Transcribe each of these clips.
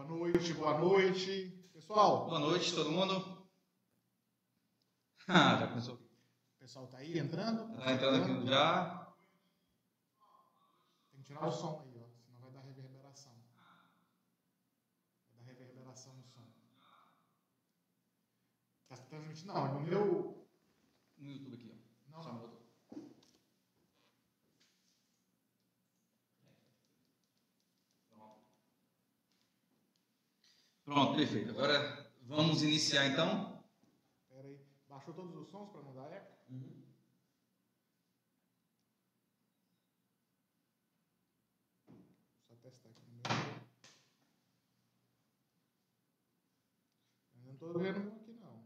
Boa noite, boa noite. Pessoal. Boa noite, todo mundo. Já começou. O pessoal tá aí entrando? Tá entrando aqui já. Tem que tirar o som aí, ó, senão vai dar reverberação. Vai dar reverberação no som. Tá transmitindo? Não, no meu... No YouTube aqui, ó. Não, só não. no outro. Pronto, perfeito. Agora vamos iniciar então. Espera aí. Baixou todos os sons para não dar eco? Só testar aqui no meu. Eu não estou vendo o meu aqui, não.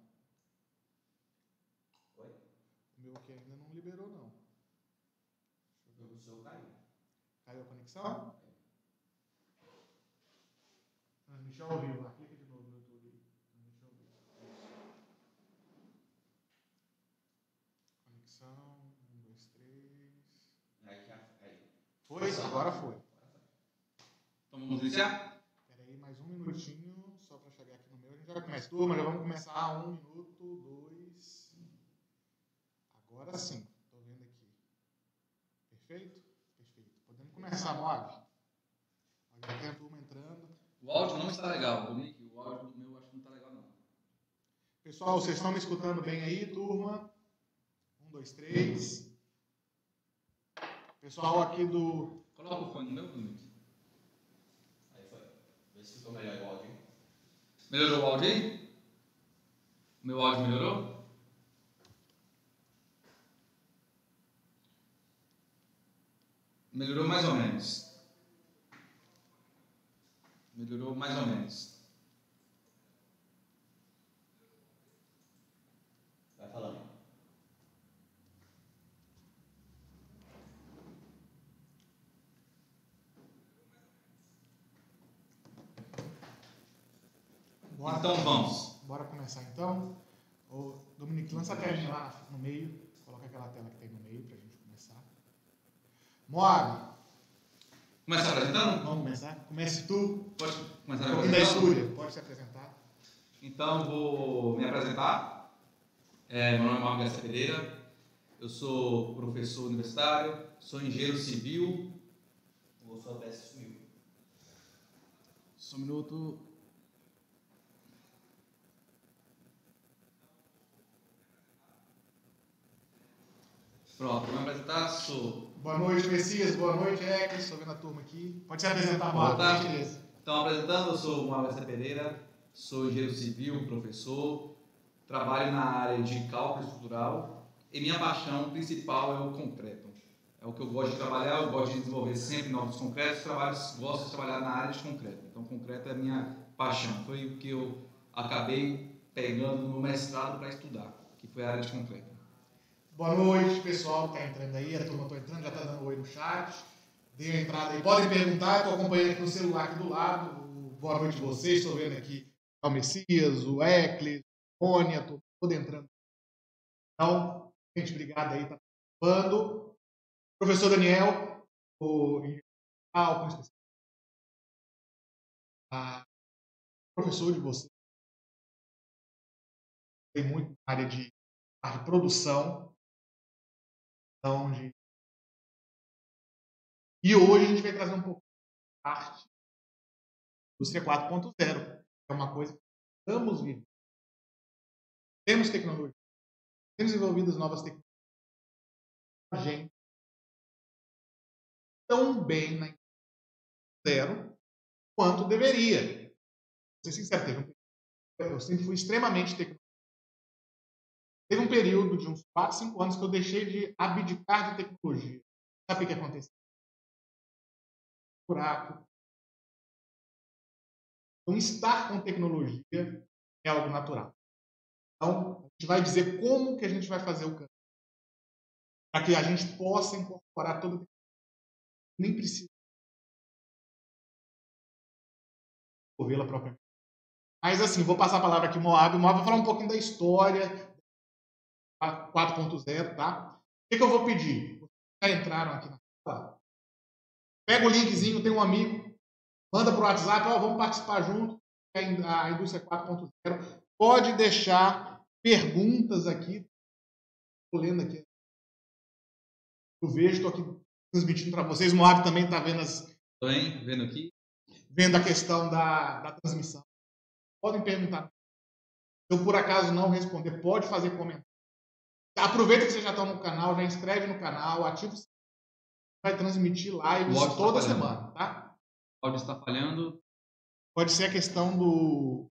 Oi? O meu aqui ainda não liberou, não. Deixa eu ver. O seu caiu. Caiu a conexão? Transmissão ao vivo. Clica de novo no YouTube. Transmissão ao vivo. Conexão. 1, 2, 3. Aí. Foi? Agora foi. Então vamos iniciar? Espera aí, mais um minutinho, só para chegar aqui no meu. A gente já começa. Turma, já vamos começar. 1 minuto, 2. Agora sim. Estou vendo aqui. Perfeito? Perfeito. Podemos começar, Moab? Já tem a turma entrando. O áudio não está legal, Nick. O áudio do meu acho que não está legal, não. Pessoal, vocês estão me escutando bem aí, turma? 1, 2, 3. Pessoal aqui do... Coloca o fone no meu, Nick. Aí foi. Vê se ficou melhor o áudio. Melhorou o áudio aí? O meu áudio melhorou? Melhorou mais ou menos. Melhorou mais ou menos. Vai falando. Bora, Então vamos. Bora começar então. O Dominique, lança a telinha lá no meio. Coloca aquela tela que tem no meio para a gente começar. Moab. Começa apresentando? Vamos começar? Comece tu. Pode começar Um pouquinho da apresentando? Estúria. Pode se apresentar. Então vou me apresentar. Meu nome é Marco Garcia Pereira. Eu sou professor universitário, sou engenheiro civil. O seu OBS sumiu. Só um minuto. Pronto, vou me apresentar. Sou. Boa noite, Messias. Boa noite, Eclis. Estou vendo a turma aqui. Pode se apresentar, Boa Moab. tarde. Beleza. Então, apresentando, eu sou o Marco Garcia Pereira, sou engenheiro civil, professor, trabalho na área de cálculo estrutural e minha paixão principal é o concreto. É o que eu gosto de trabalhar, eu gosto de desenvolver sempre novos concretos, gosto de trabalhar na área de concreto. Então, concreto é a minha paixão. Foi o que eu acabei pegando no mestrado para estudar, que foi a área de concreto. Boa noite, pessoal que está entrando aí. A turma está entrando, já está dando oi no chat. Dê a entrada aí. Podem perguntar, estou acompanhando aqui no celular aqui do lado. Boa noite a vocês. Estou vendo aqui o Messias, o Eclis, o Mônia, estou todo entrando. Então, gente, obrigado aí, está participando. Professor Daniel, o professor de vocês, tem muito na área de produção. Então, e hoje a gente vai trazer um pouco de parte da indústria 4.0. É uma coisa que estamos vivendo. Temos tecnologia, temos desenvolvido novas tecnologias. A gente tão bem na indústria 0 quanto deveria. Vou ser sincero, eu sempre fui extremamente tecnológico. Teve um período de uns 4, 5 anos que eu deixei de abdicar de tecnologia. Sabe o que aconteceu? Buraco. Então, estar com tecnologia é algo natural. Então, a gente vai dizer como que a gente vai fazer o caminho. Para que a gente possa incorporar toda a tecnologia. Nem precisa desenvolvê-la propriamente. Mas, assim, vou passar a palavra aqui ao Moab. O Moab vai falar um pouquinho da história 4.0, tá? O que eu vou pedir? Vocês já entraram aqui na sala? Pega o linkzinho, tem um amigo, Manda para o WhatsApp, ó, vamos participar junto. A Indústria 4.0. Pode deixar perguntas aqui. Estou lendo aqui. Eu vejo, estou aqui transmitindo para vocês. O Moab também está vendo Estou vendo aqui. Vendo a questão da transmissão. Podem perguntar. Se eu por acaso não responder, pode fazer comentário. Aproveita que vocês já estão no canal, já inscreve no canal, ativa o sininho. Vai transmitir lives toda semana, tá? O áudio está falhando. Pode ser a questão do...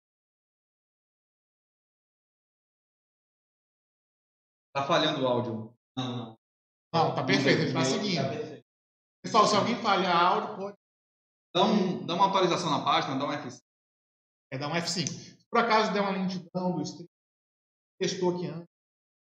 Está falhando o áudio. Não. Não, tá perfeito, a gente está seguindo. Pessoal, se alguém falhar áudio, pode... Dá uma atualização na página, dá um F5. Dá um F5. Se por acaso der uma lentidão do stream, testou aqui antes.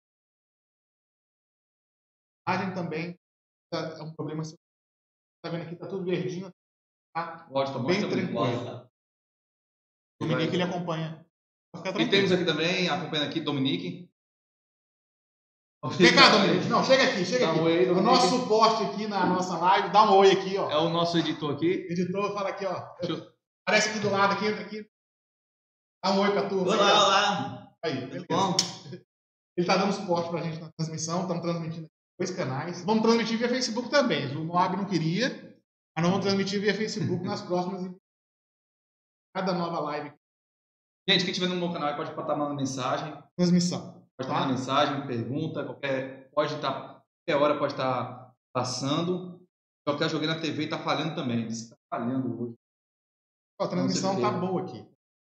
A imagem também é um problema. Você está vendo aqui, está tudo verdinho. Tá? O áudio está bem tranquilo. O Dominique, ele acompanha. E temos aqui também, acompanhando aqui, Dominique. Vem cá, Dominique. Não, chega aqui. Oi, o nosso suporte aqui na nossa live, dá um oi aqui, ó. É o nosso editor aqui. Editor, fala aqui, ó. Aparece aqui do lado, entra aqui. Dá um oi pra turma. Olá. Aí, beleza. Bom. Ele tá dando suporte pra gente na transmissão, estamos transmitindo aqui 2 canais. Vamos transmitir via Facebook também. O Moab não queria, mas nós vamos transmitir via Facebook nas próximas. Cada nova live. Gente, quem estiver no meu canal pode estar mandando mensagem. Transmissão. Pode estar mandando mensagem, pergunta, qualquer hora pode estar passando. Qualquer joguei na TV e está falhando também. Diz que está falhando hoje. A transmissão está boa aqui.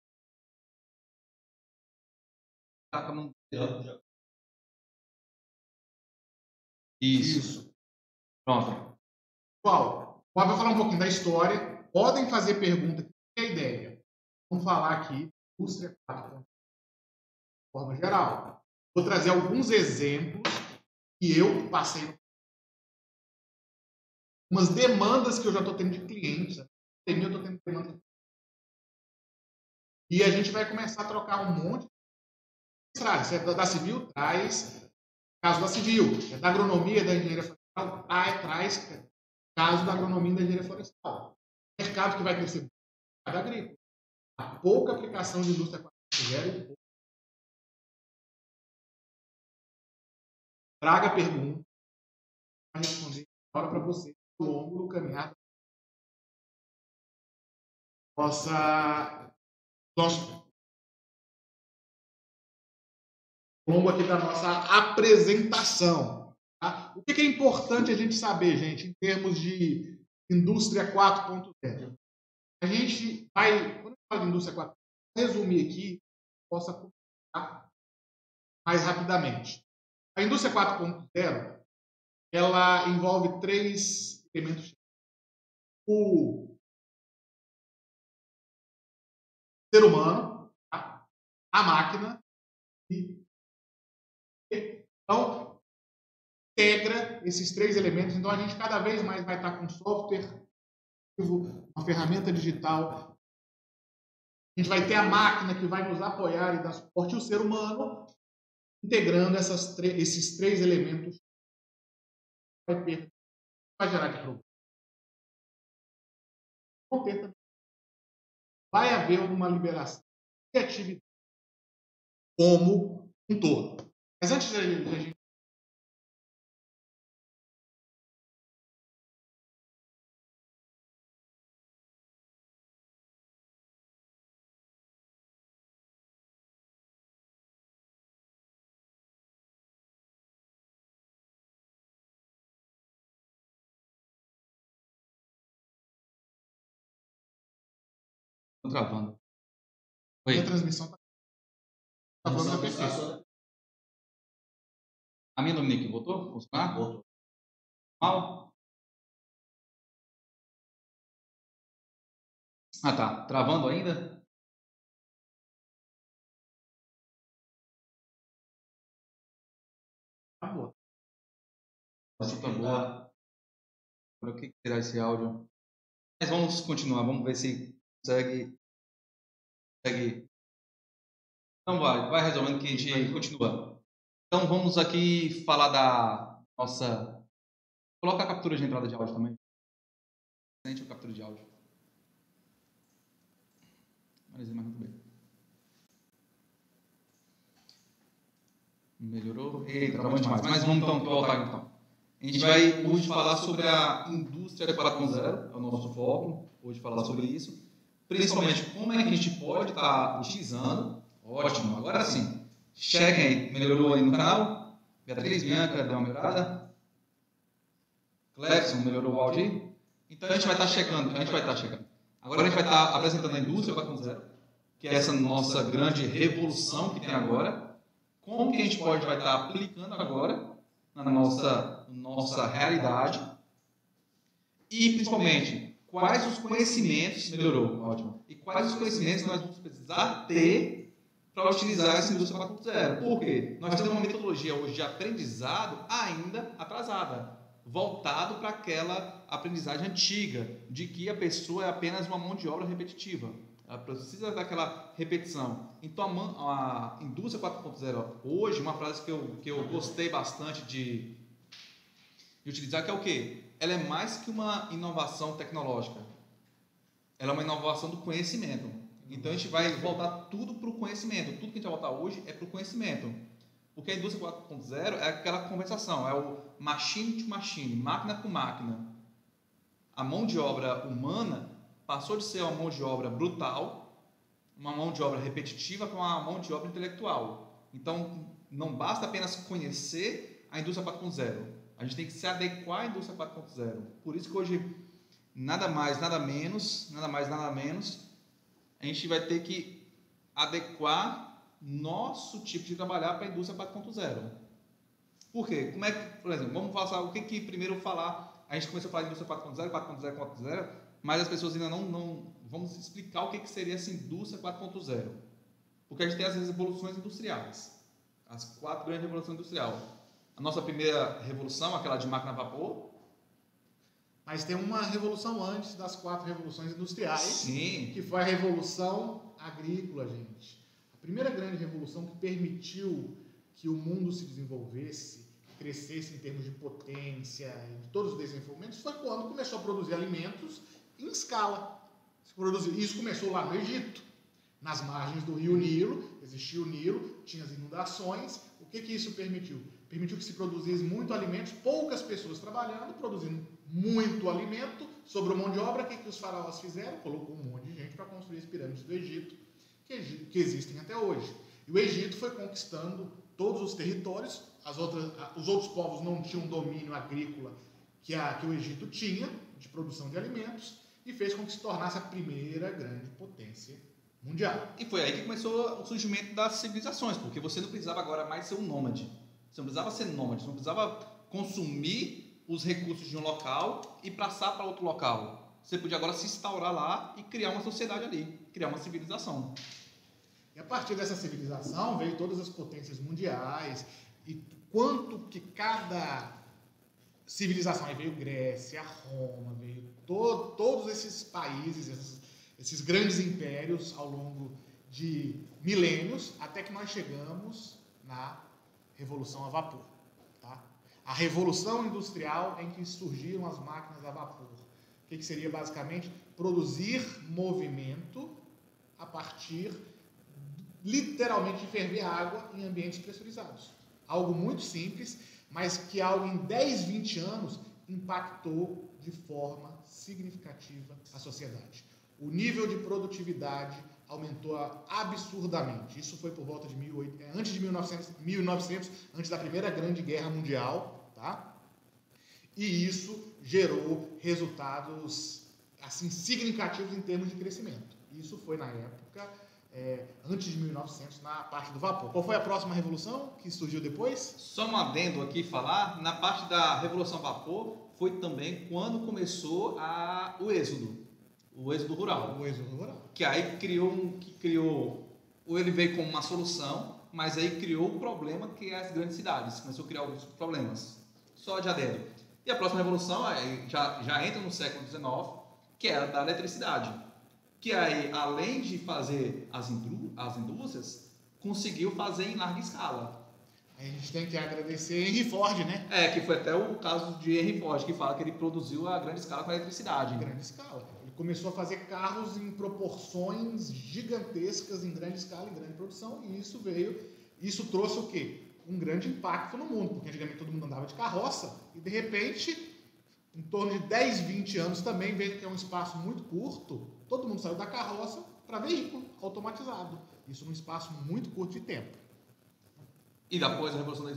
Isso. Pronto. Pessoal, vai falar um pouquinho da história. Podem fazer pergunta. Que é a ideia? Vamos falar aqui indústria 4.0 de forma geral. Vou trazer alguns exemplos que eu passei. Umas demandas que eu já estou tendo de clientes. Eu estou tendo demanda. E a gente vai começar a trocar um monte. Se é da civil, traz caso da civil. É da agronomia, da engenharia florestal, traz caso da agronomia e da engenharia florestal. Mercado que vai crescer muito, mercado agrícola. A pouca aplicação de indústria 4.0. Traga pergunta para responder agora para você ao longo do caminhar. Ao longo aqui da nossa apresentação. Tá? O que é importante a gente saber, gente, em termos de indústria 4.0? A gente vai, quando eu falo de indústria 4.0, resumir aqui, possa comentar mais rapidamente. A indústria 4.0, ela envolve 3 elementos. O ser humano, tá? A máquina e... Então, integra esses 3 elementos. Então, a gente cada vez mais vai estar com software, uma ferramenta digital. A gente vai ter a máquina que vai nos apoiar e dar suporte, e o ser humano integrando esses 3 elementos vai gerar de problema. Vai haver uma liberação de criatividade como um todo. Mas antes de a gente... Estou travando. Oi. A transmissão está travando perfeito. A minha, Dominique, voltou? Funcionar? Voltou. Mal? Ah, tá. Travando ainda? Tá boa. Nossa, tá boa. Agora, o que será esse áudio? Mas vamos continuar. Vamos ver se consegue. Então vai resolvendo que a gente continua. Então vamos aqui falar da nossa... Coloca a captura de entrada de áudio também. A captura de áudio. Analisei mais muito bem. Melhorou? Eita, tá bom demais. Mas vamos então voltar então. A gente vai hoje falar sobre a indústria 4.0, é o nosso foco, hoje falar sobre isso. Principalmente como é que a gente pode estar utilizando. Ótimo, agora sim. Chequem aí, melhorou aí no canal? Beatriz, Bianca, deu uma melhorada? Clebson, melhorou o áudio aí? Então a gente vai estar checando, Agora a gente vai estar apresentando a indústria 4.0, que é essa nossa grande revolução que tem agora. Como que a gente vai estar aplicando agora na nossa realidade. E, principalmente, quais os conhecimentos, melhorou, ótimo, e quais os conhecimentos nós vamos precisar ter para utilizar essa indústria 4.0. Por quê? Nós temos uma metodologia hoje de aprendizado ainda atrasada, voltado para aquela aprendizagem antiga, de que a pessoa é apenas uma mão de obra repetitiva. Ela precisa daquela repetição. Então, a indústria 4.0 hoje, uma frase que eu gostei bastante de utilizar, que é o quê? Ela é mais que uma inovação tecnológica. Ela é uma inovação do conhecimento. Então, a gente vai voltar tudo para o conhecimento. Tudo que a gente vai voltar hoje é para o conhecimento. Porque a indústria 4.0 é aquela conversação, é o machine to machine, máquina por máquina. A mão de obra humana passou de ser uma mão de obra brutal, uma mão de obra repetitiva, para uma mão de obra intelectual. Então, não basta apenas conhecer a indústria 4.0. A gente tem que se adequar à indústria 4.0. Por isso que hoje, nada mais, nada menos, a gente vai ter que adequar nosso tipo de trabalhar para a indústria 4.0. Por quê? Como é que, por exemplo, vamos falar o que primeiro falar. A gente começou a falar de indústria 4.0, 4.0, mas as pessoas ainda não vamos explicar o que seria essa indústria 4.0. Porque a gente tem as revoluções industriais, as 4 grandes revoluções industriais. A nossa primeira revolução, aquela de máquina a vapor. Mas tem uma revolução antes das 4 revoluções industriais, sim, que foi a revolução agrícola, gente. A primeira grande revolução que permitiu que o mundo se desenvolvesse, crescesse em termos de potência, de todos os desenvolvimentos, foi quando começou a produzir alimentos em escala. Isso começou lá no Egito, nas margens do rio Nilo, existia o Nilo, tinha as inundações. O que isso permitiu? Permitiu que se produzisse muito alimento, poucas pessoas trabalhando, produzindo muito alimento, sobrou mão de obra. O que os faraós fizeram? Colocou um monte de gente para construir as pirâmides do Egito, que existem até hoje. E o Egito foi conquistando todos os territórios, os outros povos não tinham domínio agrícola que o Egito tinha, de produção de alimentos, e fez com que se tornasse a primeira grande potência mundial. E foi aí que começou o surgimento das civilizações, porque você não precisava agora mais ser um nômade. Você não precisava ser nômade, você não precisava consumir os recursos de um local e passar para outro local. Você podia agora se instaurar lá e criar uma sociedade ali, criar uma civilização. E a partir dessa civilização veio todas as potências mundiais, e quanto que cada civilização, aí veio Grécia, Roma, veio todos esses países, esses grandes impérios ao longo de milênios, até que nós chegamos na Revolução a Vapor. Tá? A Revolução Industrial em que surgiram as máquinas a vapor. O que seria basicamente produzir movimento a partir, literalmente, de ferver água em ambientes pressurizados. Algo muito simples, mas que algo em 10, 20 anos impactou de forma significativa a sociedade. O nível de produtividade aumentou absurdamente. Isso foi por volta de antes de 1900, antes da Primeira Grande Guerra Mundial, tá? E isso gerou resultados assim significativos em termos de crescimento. Isso foi na época antes de 1900, na parte do vapor. Qual foi a próxima revolução que surgiu depois? Só um adendo aqui falar, na parte da Revolução a Vapor foi também quando começou o êxodo rural. O êxodo rural. Que aí ele veio como uma solução, mas aí criou o problema que é as grandes cidades, começou a criar alguns problemas. Só de adendo. E a próxima revolução já entra no século XIX, que é a da eletricidade. Que aí, além de fazer as indústrias, conseguiu fazer em larga escala. Aí a gente tem que agradecer Henry Ford, né? Que foi até o caso de Henry Ford, que fala que ele produziu a grande escala com a eletricidade. Grande escala. Ele começou a fazer carros em proporções gigantescas, em grande escala, em grande produção, e isso trouxe o quê? Um grande impacto no mundo, porque antigamente todo mundo andava de carroça, e de repente, em torno de 10, 20 anos também, veja que é um espaço muito curto, todo mundo saiu da carroça para veículo automatizado. Isso num espaço muito curto de tempo. E depois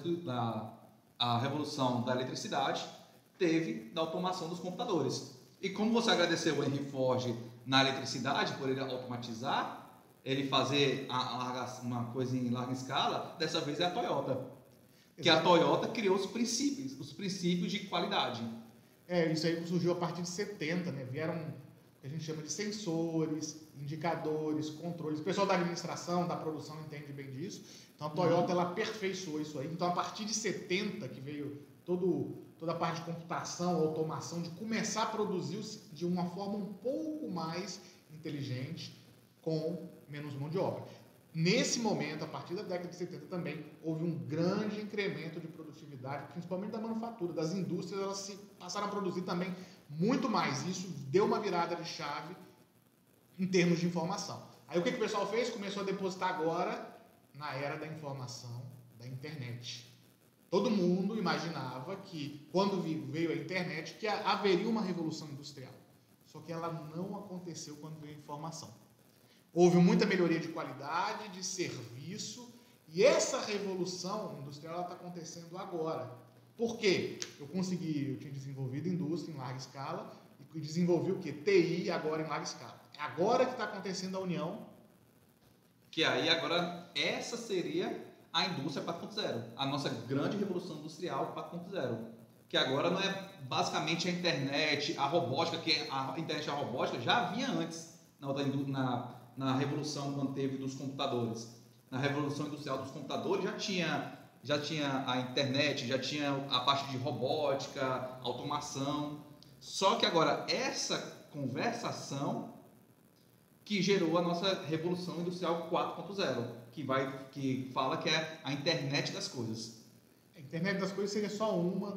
a revolução da eletricidade, teve da automação dos computadores. E como você agradeceu o Henry Ford na eletricidade, por ele automatizar, ele fazer uma coisa em larga escala, dessa vez é a Toyota. Que a Toyota criou os princípios de qualidade. Isso aí surgiu a partir de 70, né? Vieram o que a gente chama de sensores, indicadores, controles. O pessoal da administração, da produção entende bem disso. Então a Toyota ela aperfeiçoou isso aí. Então a partir de 70 que veio toda a parte de computação, automação, de começar a produzir de uma forma um pouco mais inteligente, com menos mão de obra. Nesse momento, a partir da década de 70 também, houve um grande incremento de produtividade, principalmente da manufatura, das indústrias, elas se passaram a produzir também muito mais. Isso deu uma virada de chave em termos de informação. Aí o que o pessoal fez? Começou a depositar agora na era da informação, da internet. Todo mundo imaginava que, quando veio a internet, que haveria uma revolução industrial. Só que ela não aconteceu quando veio a informação. Houve muita melhoria de qualidade, de serviço, e essa revolução industrial está acontecendo agora. Por quê? Eu tinha desenvolvido indústria em larga escala, e desenvolvi o quê? TI agora em larga escala. É agora que está acontecendo a união. Que aí agora, essa seria a indústria 4.0, a nossa grande revolução industrial 4.0, que agora não é basicamente a internet, a robótica, que a internet e a robótica já vinha antes na revolução quando teve dos computadores. Na revolução industrial dos computadores já tinha a internet, já tinha a parte de robótica, automação. Só que agora essa conversação que gerou a nossa revolução industrial 4.0, que fala que é a internet das coisas. A internet das coisas seria só uma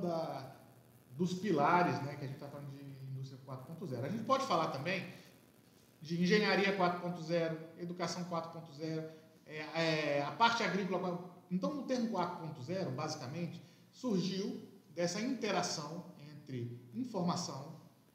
dos pilares, né, que a gente está falando de indústria 4.0. A gente pode falar também de engenharia 4.0, educação 4.0, a parte agrícola. Então, o termo 4.0, basicamente, surgiu dessa interação entre informação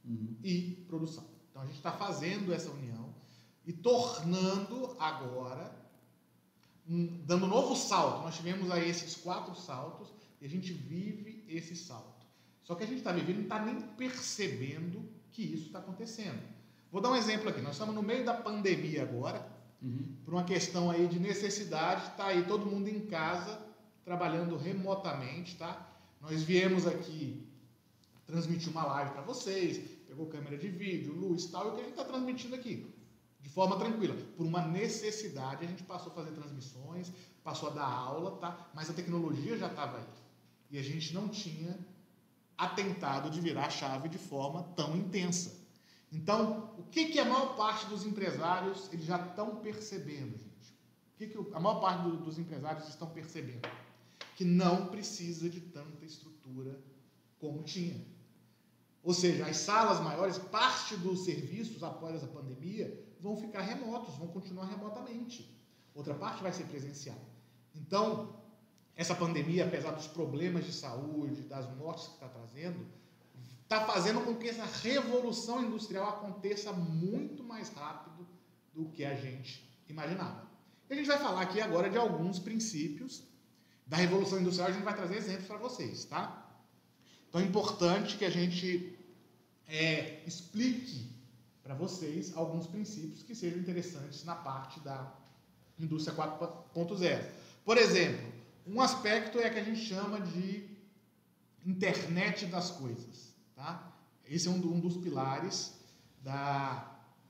e produção. Então, a gente está fazendo essa união e tornando agora, dando um novo salto. Nós tivemos aí esses 4 saltos e a gente vive esse salto. Só que a gente está vivendo e não está nem percebendo que isso está acontecendo. Vou dar um exemplo aqui. Nós estamos no meio da pandemia agora, por uma questão aí de necessidade. Está aí todo mundo em casa, trabalhando remotamente, tá? Nós viemos aqui transmitir uma live para vocês, pegou câmera de vídeo, luz e tal, e o que a gente está transmitindo aqui? De forma tranquila. Por uma necessidade, a gente passou a fazer transmissões, passou a dar aula, tá? Mas a tecnologia já estava aí. E a gente não tinha atentado de virar a chave de forma tão intensa. Então, o que a maior parte dos empresários eles já estão percebendo, gente? O que a maior parte dos empresários estão percebendo? Que não precisa de tanta estrutura como tinha. Ou seja, as salas maiores, parte dos serviços após a pandemia, vão ficar remotos, vão continuar remotamente. Outra parte vai ser presencial. Então, essa pandemia, apesar dos problemas de saúde, das mortes que está trazendo, está fazendo com que essa revolução industrial aconteça muito mais rápido do que a gente imaginava. E a gente vai falar aqui agora de alguns princípios da revolução industrial, a gente vai trazer exemplos para vocês, tá? Então é importante que a gente explique para vocês alguns princípios que sejam interessantes na parte da indústria 4.0. Por exemplo, um aspecto é que a gente chama de internet das coisas. Tá? Esse é um dos pilares da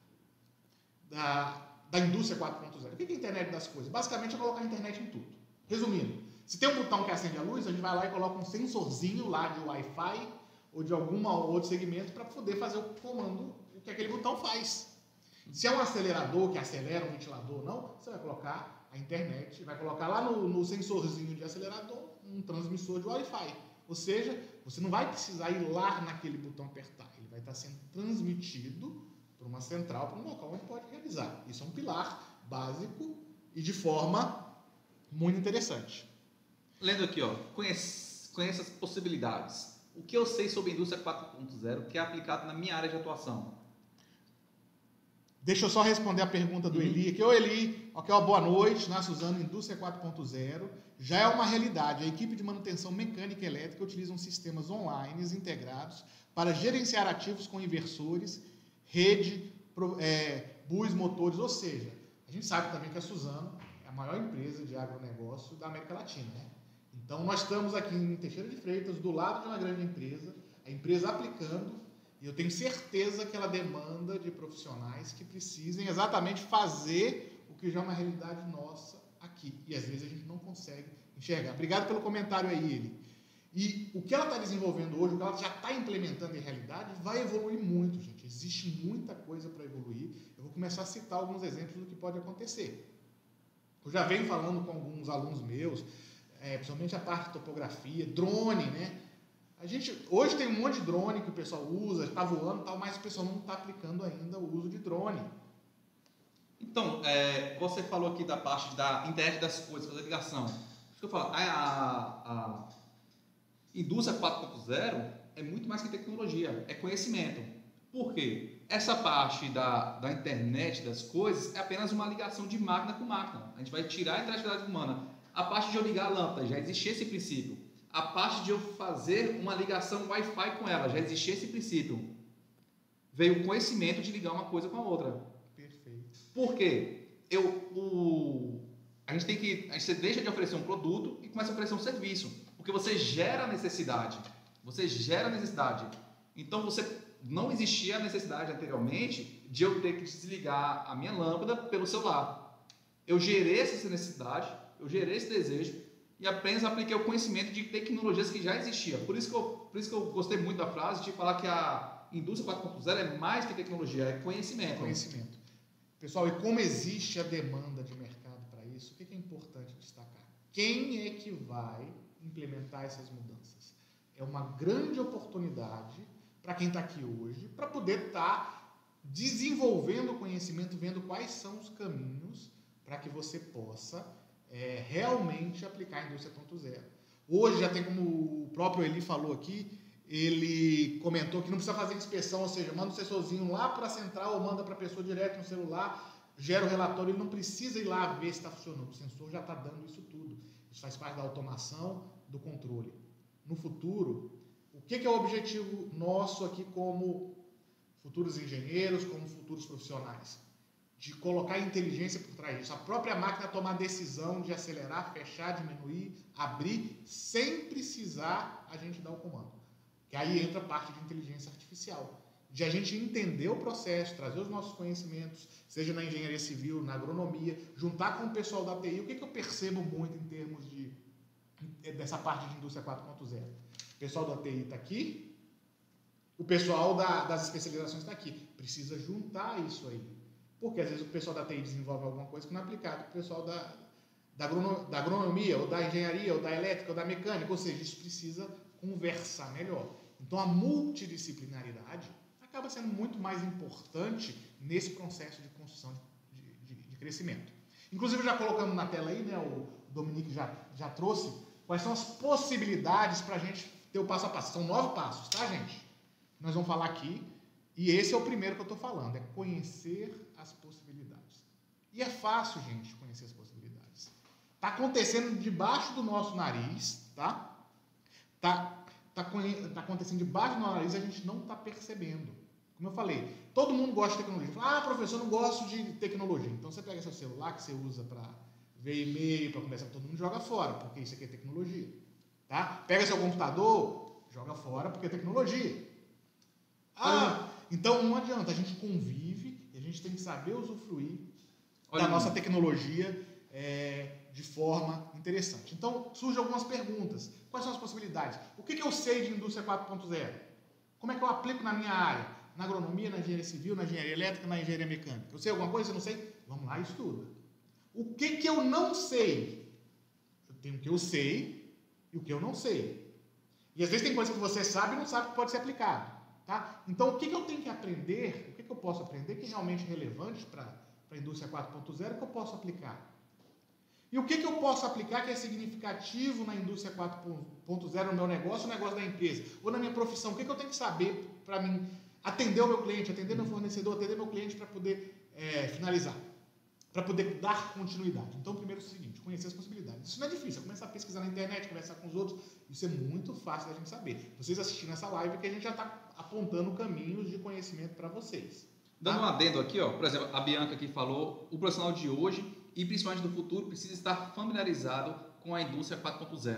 indústria 4.0. O que é a internet das coisas? Basicamente é colocar a internet em tudo. Resumindo, se tem um botão que acende a luz, a gente vai lá e coloca um sensorzinho lá de Wi-Fi ou de algum outro segmento para poder fazer o comando, o que aquele botão faz. Se é um acelerador que acelera um ventilador ou não, você vai colocar a internet, vai colocar lá no sensorzinho de acelerador um transmissor de Wi-Fi. Ou seja, você não vai precisar ir lá naquele botão apertar, ele vai estar sendo transmitido para uma central, para um local onde pode realizar. Isso é um pilar básico e de forma muito interessante. Lendo aqui, ó, conheça as possibilidades. O que eu sei sobre a indústria 4.0 que é aplicado na minha área de atuação? Deixa eu só responder a pergunta do Eli aqui. Ô Eli, ok, boa noite. Na Suzano, Indústria 4.0 já é uma realidade. A equipe de manutenção mecânica e elétrica utilizam sistemas online integrados para gerenciar ativos com inversores, rede, buis, motores, ou seja, a gente sabe também que a Suzano é a maior empresa de agronegócio da América Latina, né? Então, nós estamos aqui em Teixeira de Freitas, do lado de uma grande empresa, a empresa aplicando, e eu tenho certeza que ela demanda de profissionais que precisem exatamente fazer o que já é uma realidade nossa aqui. E às vezes a gente não consegue enxergar. Obrigado pelo comentário aí, Eli. E o que ela está desenvolvendo hoje, o que ela já está implementando em realidade, vai evoluir muito, gente. Existe muita coisa para evoluir. Eu vou começar a citar alguns exemplos do que pode acontecer. Eu já venho falando com alguns alunos meus, principalmente a parte de topografia, drone, né? A gente, hoje tem um monte de drone que o pessoal usa, está voando e tal, mas o pessoal não está aplicando ainda o uso de drone. Então, você falou aqui da parte da internet das coisas, fazer ligação. Deixa eu falar, a indústria 4.0 é muito mais que tecnologia, é conhecimento. Por quê? Essa parte da internet das coisas é apenas uma ligação de máquina com máquina. A gente vai tirar a interatividade humana. A parte de eu ligar a lâmpada, já existia esse princípio. A parte de eu fazer uma ligação Wi-Fi com ela, já existia esse princípio. Veio o conhecimento de ligar uma coisa com a outra. Perfeito. Por quê? A gente deixa de oferecer um produto e começa a oferecer um serviço. Porque você gera necessidade. Então, não existia a necessidade anteriormente de eu ter que desligar a minha lâmpada pelo celular. Eu gerei essa necessidade, eu gerei esse desejo e apenas apliquei o conhecimento de tecnologias que já existiam. Por isso que eu gostei muito da frase de falar que a indústria 4.0 é mais que tecnologia, é conhecimento. Conhecimento. Pessoal, e como existe a demanda de mercado para isso, o que é importante destacar? Quem é que vai implementar essas mudanças? É uma grande oportunidade para quem está aqui hoje, para poder estar desenvolvendo o conhecimento, vendo quais são os caminhos para que você possa realmente aplicar a indústria 4.0. Hoje já tem, como o próprio Eli falou aqui, ele comentou que não precisa fazer inspeção, ou seja, manda o sensorzinho lá para a central ou manda para a pessoa direto no celular, gera o relatório, ele não precisa ir lá ver se está funcionando, o sensor já está dando isso tudo. Isso faz parte da automação, do controle. No futuro, o que é o objetivo nosso aqui como futuros engenheiros, como futuros profissionais? De colocar inteligência por trás disso. A própria máquina tomar a decisão de acelerar, fechar, diminuir, abrir, sem precisar a gente dar o comando. Que aí entra a parte de inteligência artificial. De a gente entender o processo, trazer os nossos conhecimentos, seja na engenharia civil, na agronomia, juntar com o pessoal da TI. O que eu percebo muito em termos dessa parte de indústria 4.0? O pessoal da TI está aqui, o pessoal das especializações está aqui. Precisa juntar isso aí. Porque às vezes o pessoal da TI desenvolve alguma coisa que não é aplicado para o pessoal da agronomia, ou da engenharia, ou da elétrica, ou da mecânica. Ou seja, isso precisa conversar melhor. Então a multidisciplinaridade acaba sendo muito mais importante nesse processo de construção de crescimento. Inclusive já colocamos na tela aí, né, o Dominique já trouxe, quais são as possibilidades para a gente ter o passo a passo. São 9 passos, tá, gente? Nós vamos falar aqui, e esse é o primeiro que eu estou falando, é conhecer as possibilidades. E é fácil, gente, conhecer as possibilidades. Está acontecendo debaixo do nosso nariz, tá? Tá acontecendo debaixo do nosso nariz, a gente não está percebendo. Como eu falei, todo mundo gosta de tecnologia. Fala, professor, eu não gosto de tecnologia. Então você pega seu celular que você usa para ver e-mail, para conversar com todo mundo, joga fora, porque isso aqui é tecnologia. Tá? Pega seu computador, joga fora, porque é tecnologia. Então não adianta, a gente convive e a gente tem que saber usufruir da nossa tecnologia de forma interessante. Então surgem algumas perguntas. Quais são as possibilidades? O que eu sei de indústria 4.0? Como é que eu aplico na minha área? Na agronomia, na engenharia civil, na engenharia elétrica, na engenharia mecânica. Eu sei alguma coisa? Eu não sei? Vamos lá e estuda. O que eu não sei? Eu tenho o que eu sei e o que eu não sei. E às vezes tem coisas que você sabe e não sabe que pode ser aplicado. Tá? Então, o que eu tenho que aprender, o que eu posso aprender que é realmente relevante para a indústria 4.0 que eu posso aplicar? E o que eu posso aplicar que é significativo na indústria 4.0, no meu negócio, no negócio da empresa, ou na minha profissão? O que eu tenho que saber para mim atender o meu cliente, atender meu fornecedor, atender meu cliente para poder finalizar, para poder dar continuidade? Então, primeiro é o seguinte, conhecer as possibilidades. Isso não é difícil, é começar a pesquisar na internet, conversar com os outros, isso é muito fácil da gente saber. Vocês assistindo essa live que a gente já está apontando caminhos de conhecimento para vocês. Dando um adendo aqui, ó, por exemplo, a Bianca aqui falou, o profissional de hoje e principalmente no futuro precisa estar familiarizado com a indústria 4.0.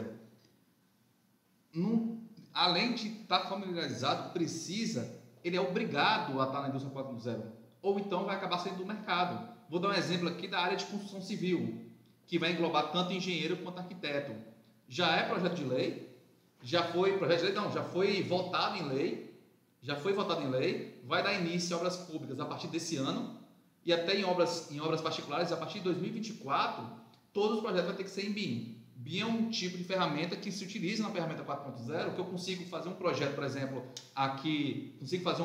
Além de estar familiarizado, ele é obrigado a estar na indústria 4.0, ou então vai acabar saindo do mercado. Vou dar um exemplo aqui da área de construção civil, que vai englobar tanto engenheiro quanto arquiteto. Já é projeto de lei, já foi votado em lei, vai dar início a obras públicas a partir desse ano, e até em obras particulares, a partir de 2024, todos os projetos vão ter que ser em BIM. BIM é um tipo de ferramenta que se utiliza na ferramenta 4.0, que eu consigo fazer um projeto, por exemplo, aqui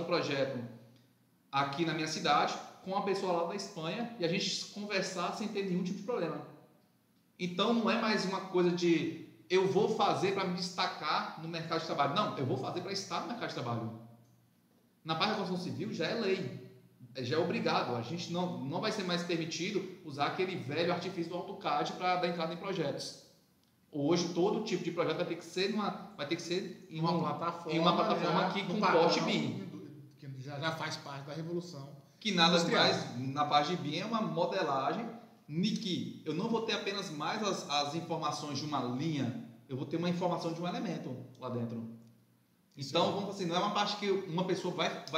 na minha cidade, com uma pessoa lá da Espanha, e a gente conversar sem ter nenhum tipo de problema. Então, não é mais uma coisa de eu vou fazer para me destacar no mercado de trabalho. Não, eu vou fazer para estar no mercado de trabalho. Na parte da construção civil já é lei, já é obrigado. A gente não vai ser mais permitido usar aquele velho artifício do AutoCAD para dar entrada em projetos. Hoje, todo tipo de projeto vai ter que ser em uma plataforma que comporte BIM. Que já faz parte da revolução. Que nada mais, na parte de BIM é uma modelagem que eu não vou ter apenas mais as informações de uma linha, eu vou ter uma informação de um elemento lá dentro. Então, vamos assim, não é uma parte que uma pessoa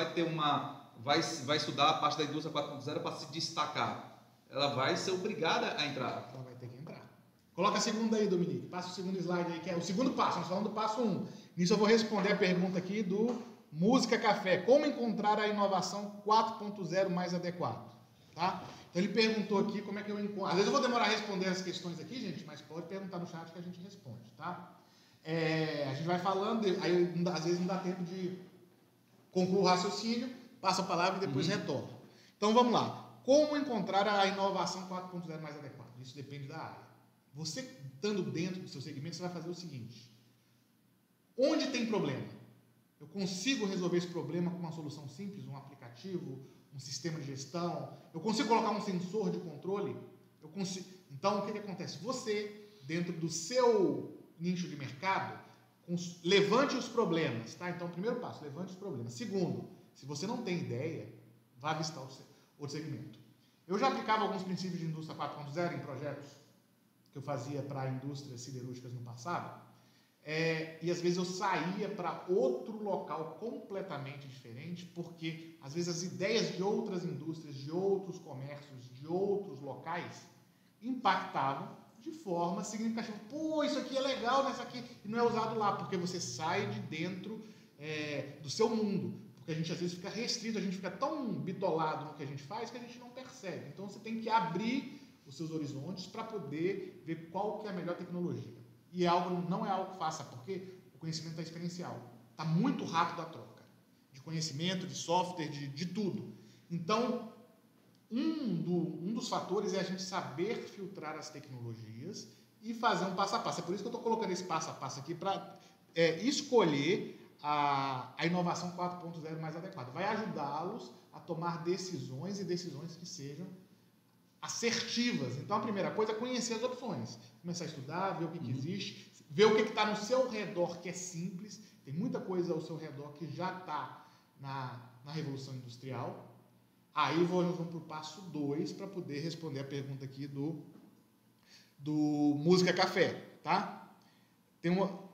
vai estudar a parte da indústria 4.0 para se destacar. Ela vai ser obrigada a entrar. Ela vai ter que entrar. Coloca a segunda aí, Dominique. Passa o segundo slide aí, que é o segundo passo. Nós falamos do passo 1. Nisso eu vou responder a pergunta aqui do Música Café. Como encontrar a inovação 4.0 mais adequada? Tá? Então ele perguntou aqui como é que eu encontro. Às vezes eu vou demorar a responder as questões aqui, gente, mas pode perguntar no chat que a gente responde, tá? A gente vai falando, aí às vezes não dá tempo de concluir o raciocínio, passa a palavra e depois retorna. Então vamos lá. Como encontrar a inovação 4.0 mais adequada? Isso depende da área. Você, estando dentro do seu segmento, você vai fazer o seguinte. Onde tem problema? Eu consigo resolver esse problema com uma solução simples, um aplicativo, um sistema de gestão? Eu consigo colocar um sensor de controle? Então, o que acontece? Você, dentro do seu nicho de mercado, levante os problemas, tá? Então, primeiro passo, levante os problemas. Segundo, se você não tem ideia, vá avistar outro segmento. Eu já aplicava alguns princípios de indústria 4.0 em projetos que eu fazia para indústrias siderúrgicas no passado, e às vezes eu saía para outro local completamente diferente, porque às vezes as ideias de outras indústrias, de outros comércios, de outros locais, impactavam de forma significativa. Pô, isso aqui é legal, mas isso aqui não é usado lá, porque você sai de dentro do seu mundo. Porque a gente às vezes fica restrito, a gente fica tão bitolado no que a gente faz que a gente não percebe. Então você tem que abrir os seus horizontes para poder ver qual que é a melhor tecnologia. E não é algo fácil, porque o conhecimento é experiencial. Está muito rápido a troca de conhecimento, de software, de tudo. Então, um dos fatores é a gente saber filtrar as tecnologias e fazer um passo a passo. É por isso que eu estou colocando esse passo a passo aqui para escolher a inovação 4.0 mais adequada. Vai ajudá-los a tomar decisões e decisões que sejam assertivas. Então, a primeira coisa é conhecer as opções. Começar a estudar, ver o que existe, ver o que está no seu redor, que é simples. Tem muita coisa ao seu redor que já está na Revolução Industrial. Aí vamos para o passo 2 para poder responder a pergunta aqui do Música Café, tá? Tem uma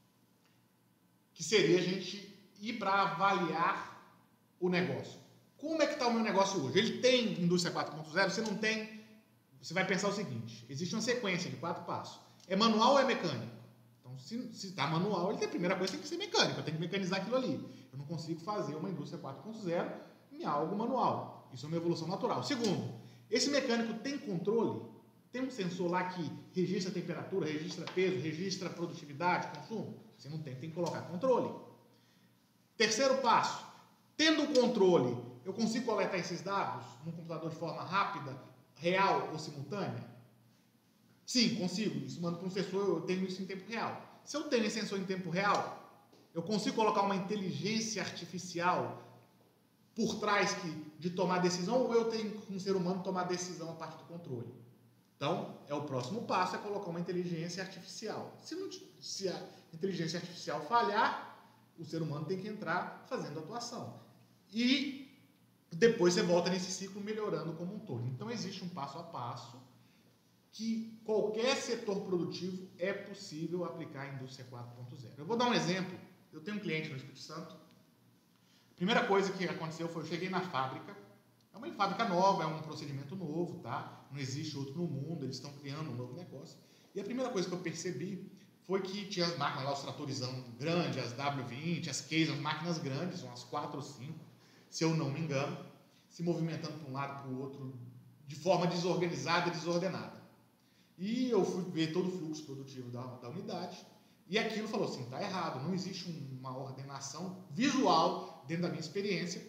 que seria a gente ir para avaliar o negócio. Como é que está o meu negócio hoje? Ele tem indústria 4.0? Você não tem? Você vai pensar o seguinte, existe uma sequência de 4 passos. É manual ou é mecânico? Então, se está manual, a primeira coisa tem que ser mecânico, eu tenho que mecanizar aquilo ali. Eu não consigo fazer uma indústria 4.0 em algo manual. Isso é uma evolução natural. Segundo, esse mecânico tem controle? Tem um sensor lá que registra a temperatura, registra peso, registra produtividade, consumo? Você não tem que colocar controle. Terceiro passo, tendo o controle, eu consigo coletar esses dados no computador de forma rápida, real ou simultânea? Sim, consigo. Isso manda para um sensor, eu tenho isso em tempo real. Se eu tenho esse sensor em tempo real, eu consigo colocar uma inteligência artificial por trás de tomar decisão, ou eu tenho que um ser humano tomar decisão a partir do controle? Então, o próximo passo é colocar uma inteligência artificial. Se a inteligência artificial falhar, o ser humano tem que entrar fazendo atuação. E depois você volta nesse ciclo melhorando como um todo. Então, existe um passo a passo que qualquer setor produtivo é possível aplicar a indústria 4.0. Eu vou dar um exemplo. Eu tenho um cliente no Espírito Santo. A primeira coisa que aconteceu foi, eu cheguei na fábrica. É uma fábrica nova, é um procedimento novo, tá? Não existe outro no mundo, eles estão criando um novo negócio. E a primeira coisa que eu percebi foi que tinha as máquinas lá, os tratorzão grandes, as W20, as Case, as máquinas grandes, umas 4 ou 5, se eu não me engano, se movimentando para um lado para o outro de forma desorganizada e desordenada. E eu fui ver todo o fluxo produtivo da unidade, e aquilo falou assim, está errado, não existe uma ordenação visual dentro da minha experiência.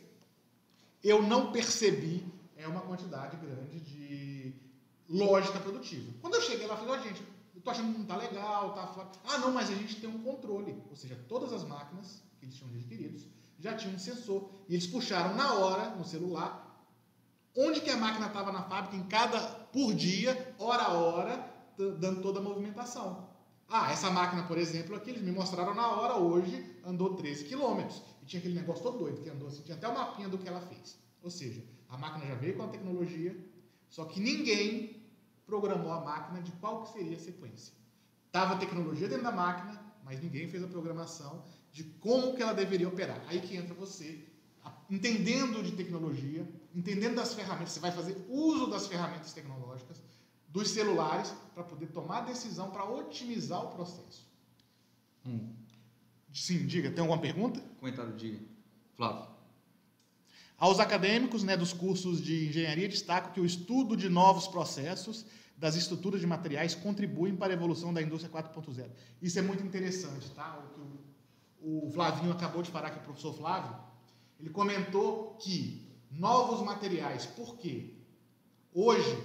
Eu não percebi uma quantidade grande de lógica produtiva. Quando eu cheguei lá, eu falei, gente, eu estou achando que não está legal, tá fora. Ah, não, mas a gente tem um controle. Ou seja, todas as máquinas que eles tinham adquiridos já tinham um sensor. E eles puxaram na hora, no celular, onde que a máquina estava na fábrica, por dia, hora a hora, dando toda a movimentação. Ah, essa máquina, por exemplo, aqui, eles me mostraram na hora, hoje, andou 13 quilômetros. E tinha aquele negócio todo doido, que andou assim, tinha até o mapinha do que ela fez. Ou seja, a máquina já veio com a tecnologia, só que ninguém programou a máquina de qual que seria a sequência. Estava a tecnologia dentro da máquina, mas ninguém fez a programação de como que ela deveria operar. Aí que entra você, entendendo de tecnologia, entendendo das ferramentas, você vai fazer uso das ferramentas tecnológicas, dos celulares, para poder tomar decisão, para otimizar o processo. Sim, diga, tem alguma pergunta? Comentário, diga. Flávio. Aos acadêmicos, dos cursos de engenharia, destaco que o estudo de novos processos das estruturas de materiais contribuem para a evolução da indústria 4.0. Isso é muito interessante, tá? O que o Flavinho acabou de falar aqui, o professor Flávio, ele comentou que novos materiais, por quê? Hoje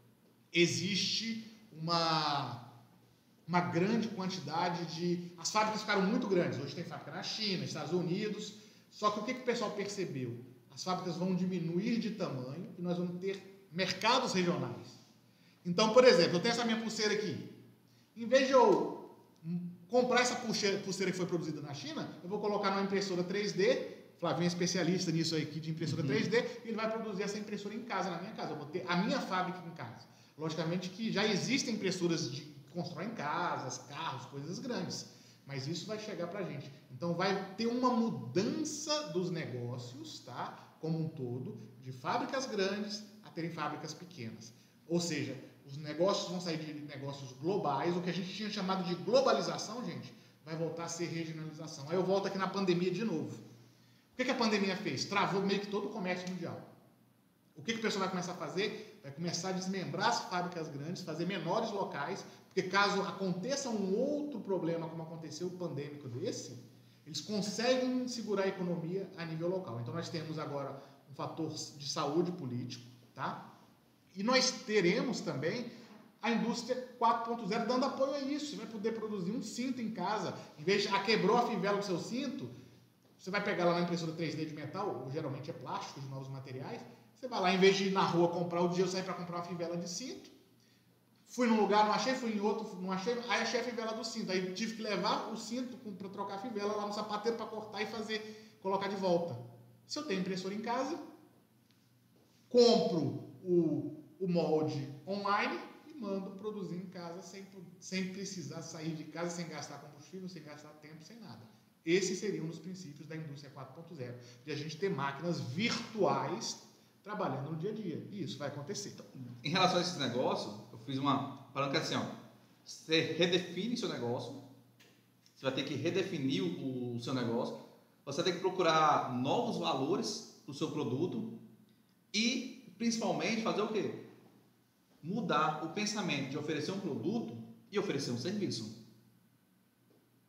existe uma grande quantidade de... As fábricas ficaram muito grandes. Hoje tem fábrica na China, Estados Unidos. Só que o que o pessoal percebeu? As fábricas vão diminuir de tamanho e nós vamos ter mercados regionais. Então, por exemplo, eu tenho essa minha pulseira aqui. Em vez de eu comprar essa pulseira que foi produzida na China, eu vou colocar numa impressora 3D. Flavinho é especialista nisso aqui de impressora 3D, e ele vai produzir essa impressora em casa, na minha casa. Eu vou ter a minha fábrica em casa. Logicamente que já existem impressoras que constroem casas, carros, coisas grandes. Mas isso vai chegar para a gente. Então vai ter uma mudança dos negócios, tá? Como um todo, de fábricas grandes a terem fábricas pequenas. Ou seja, os negócios vão sair de negócios globais, o que a gente tinha chamado de globalização, gente, vai voltar a ser regionalização. Aí eu volto aqui na pandemia de novo. O que a pandemia fez? Travou meio que todo o comércio mundial. O que o pessoal vai começar a fazer? Vai começar a desmembrar as fábricas grandes, fazer menores locais, porque caso aconteça um outro problema, como aconteceu o pandêmico desse, eles conseguem segurar a economia a nível local. Então nós temos agora um fator de saúde político, tá? E nós teremos também a indústria 4.0 dando apoio a isso. Você vai poder produzir um cinto em casa. Em vez de quebrou a fivela do seu cinto, você vai pegar lá na impressora 3D de metal, ou geralmente é plástico, de novos materiais. Você vai lá, em vez de ir na rua comprar o dia, eu saí para comprar uma fivela de cinto. Fui num lugar, não achei, fui em outro, não achei, aí achei a fivela do cinto. Aí tive que levar o cinto para trocar a fivela lá no sapateiro para cortar e colocar de volta. Se eu tenho impressora em casa, compro o molde online e mando produzir em casa sem precisar sair de casa, sem gastar combustível, sem gastar tempo, sem nada. Esses seriam os princípios da indústria 4.0, de a gente ter máquinas virtuais trabalhando no dia a dia. E isso vai acontecer. Então, em relação a esse negócio, eu fiz falando que assim, você redefine seu negócio, você vai ter que redefinir o seu negócio, você vai ter que procurar novos valores para o seu produto e, principalmente, fazer o quê? Mudar o pensamento de oferecer um produto e oferecer um serviço.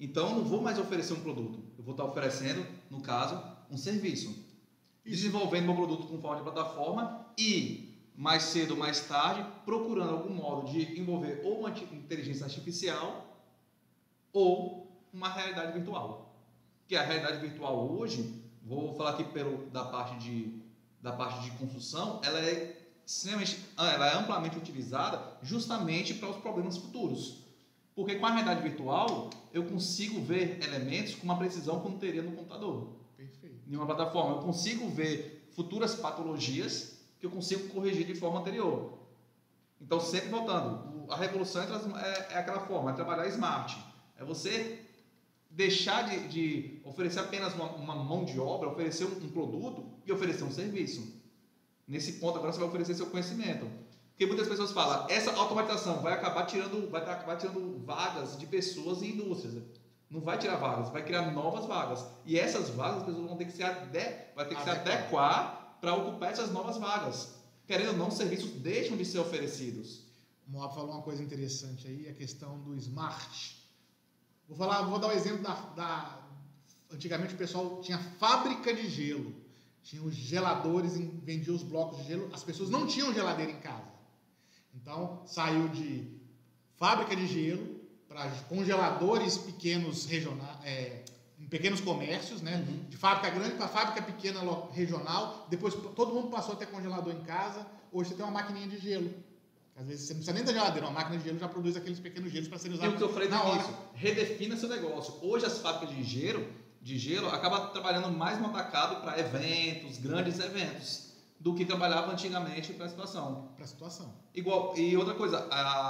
Então, eu não vou mais oferecer um produto. Eu vou estar oferecendo, no caso, um serviço. Desenvolvendo meu produto com forma de plataforma e, mais cedo ou mais tarde, procurando algum modo de envolver ou uma inteligência artificial ou uma realidade virtual. Que a realidade virtual hoje, vou falar aqui da parte de construção, ela é amplamente utilizada justamente para os problemas futuros. Porque com a realidade virtual, eu consigo ver elementos com uma precisão que eu não teria no computador. Perfeito. Em uma plataforma. Eu consigo ver futuras patologias que eu consigo corrigir de forma anterior. Então, sempre voltando, a revolução é aquela forma, é trabalhar smart. É você deixar de oferecer apenas uma mão de obra, oferecer um produto e oferecer um serviço. Nesse ponto, agora você vai oferecer seu conhecimento. Porque muitas pessoas falam, essa automatização vai acabar tirando vagas de pessoas e indústrias. Não vai tirar vagas, vai criar novas vagas. E essas vagas as pessoas vão ter que se adequar para ocupar essas novas vagas. Querendo ou não, os serviços deixam de ser oferecidos. O Moab falou uma coisa interessante aí, a questão do smart. Vou dar o exemplo antigamente o pessoal tinha fábrica de gelo. Tinha os geladores, vendia os blocos de gelo. As pessoas não tinham geladeira em casa. Então, saiu de fábrica de gelo para congeladores pequenos em pequenos comércios, né? De fábrica grande para fábrica pequena regional. Depois, todo mundo passou a ter congelador em casa. Hoje você tem uma maquininha de gelo. Às vezes você não precisa nem da geladeira. Uma máquina de gelo já produz aqueles pequenos gelos para serem usados E o que eu falei na no hora. início, redefina seu negócio. Hoje as fábricas de gelo acabam trabalhando mais no atacado para eventos, grandes eventos, do que trabalhava antigamente para a situação. Para a situação. Igual, e outra coisa,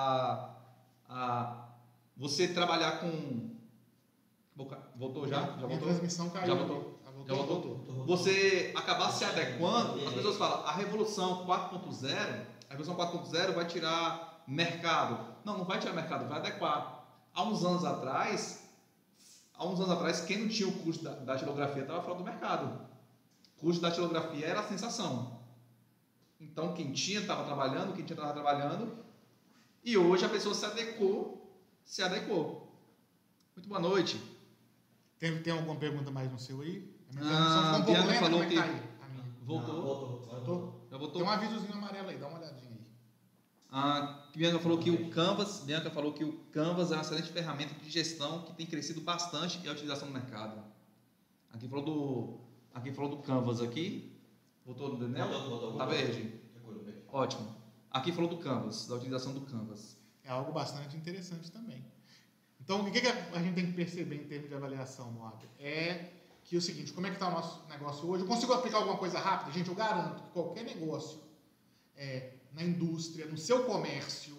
você trabalhar com... Voltou já? Já Minha voltou? transmissão caiu. Já voltou? Já voltou? Você acabar se adequando, as pessoas falam, a Revolução 4.0 vai tirar mercado. Não vai tirar mercado, vai adequar. Há uns anos atrás, quem não tinha o curso da datilografia estava fora do mercado. O curso da datilografia era a sensação. Então, quem tinha estava trabalhando, e hoje a pessoa se adequou. Muito boa noite. Tem alguma pergunta mais no seu aí? A Bianca falou que... Voltou? Já voltou? Tem um avisozinho amarelo aí, dá uma olhadinha aí. A Bianca falou que o Canvas é uma excelente ferramenta de gestão que tem crescido bastante e a utilização no mercado. Aqui falou do Canvas aqui. Voltou, Daniel? Voltou. Tá verde? Ótimo. Aqui falou do Canvas, da utilização do Canvas. É algo bastante interessante também. Então, o que a gente tem que perceber em termos de avaliação, Moab? É que é o seguinte, como é que está o nosso negócio hoje? Eu consigo aplicar alguma coisa rápida? Gente, eu garanto que qualquer negócio na indústria, no seu comércio,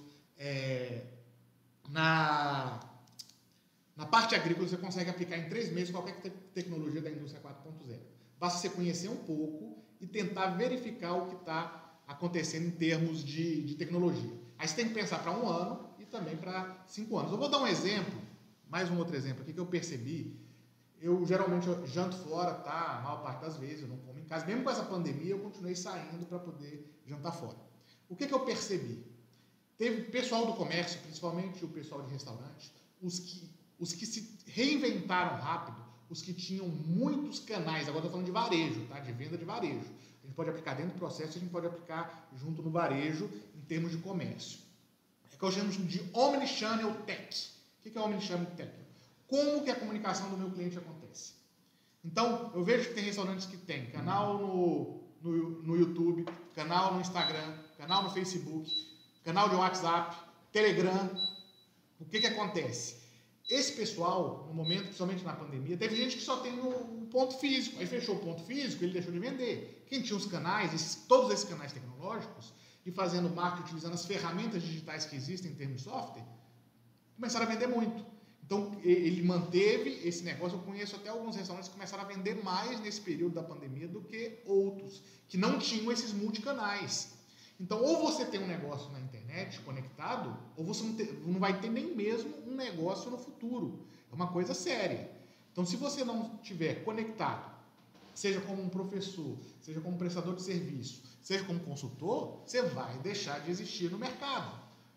na parte agrícola, você consegue aplicar em 3 meses qualquer tecnologia da indústria 4.0. Basta você conhecer um pouco e tentar verificar o que está acontecendo em termos de tecnologia. Aí você tem que pensar para 1 ano e também para 5 anos. Eu vou dar um exemplo, mais um outro exemplo aqui que eu percebi. Eu geralmente janto fora, tá? A maior parte das vezes eu não como em casa. Mesmo com essa pandemia, eu continuei saindo para poder jantar fora. O que eu percebi? Teve pessoal do comércio, principalmente o pessoal de restaurante, os que se reinventaram rápido, os que tinham muitos canais, agora estou falando de varejo, tá? De venda de varejo. A gente pode aplicar dentro do processo, a gente pode aplicar junto no varejo, em termos de comércio. É que eu chamo de Omnichannel Tech. O que é Omnichannel Tech? Como que a comunicação do meu cliente acontece? Então, eu vejo que tem restaurantes que tem canal no YouTube, canal no Instagram, canal no Facebook, canal de WhatsApp, Telegram. O que que acontece? Esse pessoal, no momento, principalmente na pandemia, teve gente que só tem um ponto físico. Aí fechou o ponto físico, ele deixou de vender. Quem tinha os canais, todos esses canais tecnológicos, e fazendo marketing, utilizando as ferramentas digitais que existem em termos de software, começaram a vender muito. Então, ele manteve esse negócio. Eu conheço até alguns restaurantes que começaram a vender mais nesse período da pandemia do que outros, que não tinham esses multicanais. Então, ou você tem um negócio na internet conectado, ou você não vai ter nem mesmo um negócio no futuro. É uma coisa séria. Então, se você não estiver conectado, seja como um professor, seja como prestador de serviço, seja como consultor, você vai deixar de existir no mercado.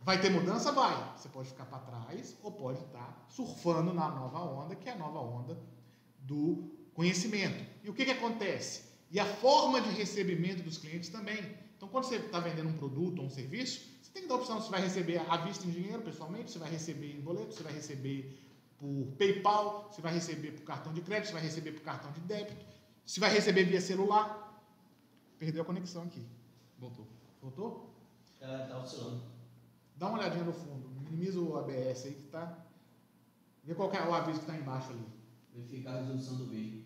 Vai ter mudança? Vai. Você pode ficar para trás ou pode estar surfando na nova onda, que é a nova onda do conhecimento. E o que acontece? E a forma de recebimento dos clientes também. Então, quando você está vendendo um produto ou um serviço, você tem que dar a opção se vai receber à vista em dinheiro, pessoalmente, se vai receber em boleto, se vai receber por PayPal, se vai receber por cartão de crédito, se vai receber por cartão de débito, se vai receber via celular. Perdeu a conexão aqui. Voltou. Voltou? Ela tá oscilando. Dá uma olhadinha no fundo. Minimiza o ABS aí que tá. Vê qual que é o aviso que está embaixo ali. Verificar a resolução do vídeo.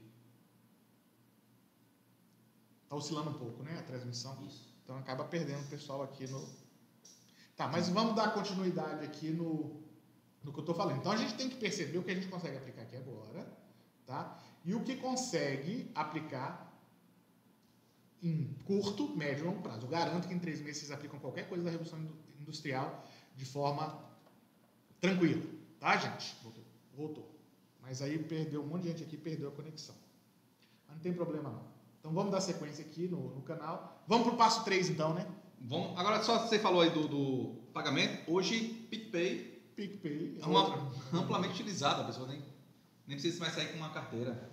Tá oscilando um pouco, né? A transmissão. Isso. Então acaba perdendo o pessoal aqui no. Tá, mas vamos dar continuidade aqui no que eu estou falando. Então a gente tem que perceber o que a gente consegue aplicar aqui agora, tá? E o que consegue aplicar em curto, médio e longo prazo. Eu garanto que em 3 meses vocês aplicam qualquer coisa da Revolução Industrial de forma tranquila, tá, gente? Voltou. Mas aí perdeu um monte de gente aqui, perdeu a conexão. Mas não tem problema não. Então vamos dar sequência aqui no canal. Vamos para o passo 3 então, né? Vamos, agora só você falou aí do pagamento. Hoje, PicPay é uma amplamente utilizada, a pessoa nem precisa mais sair com uma carteira.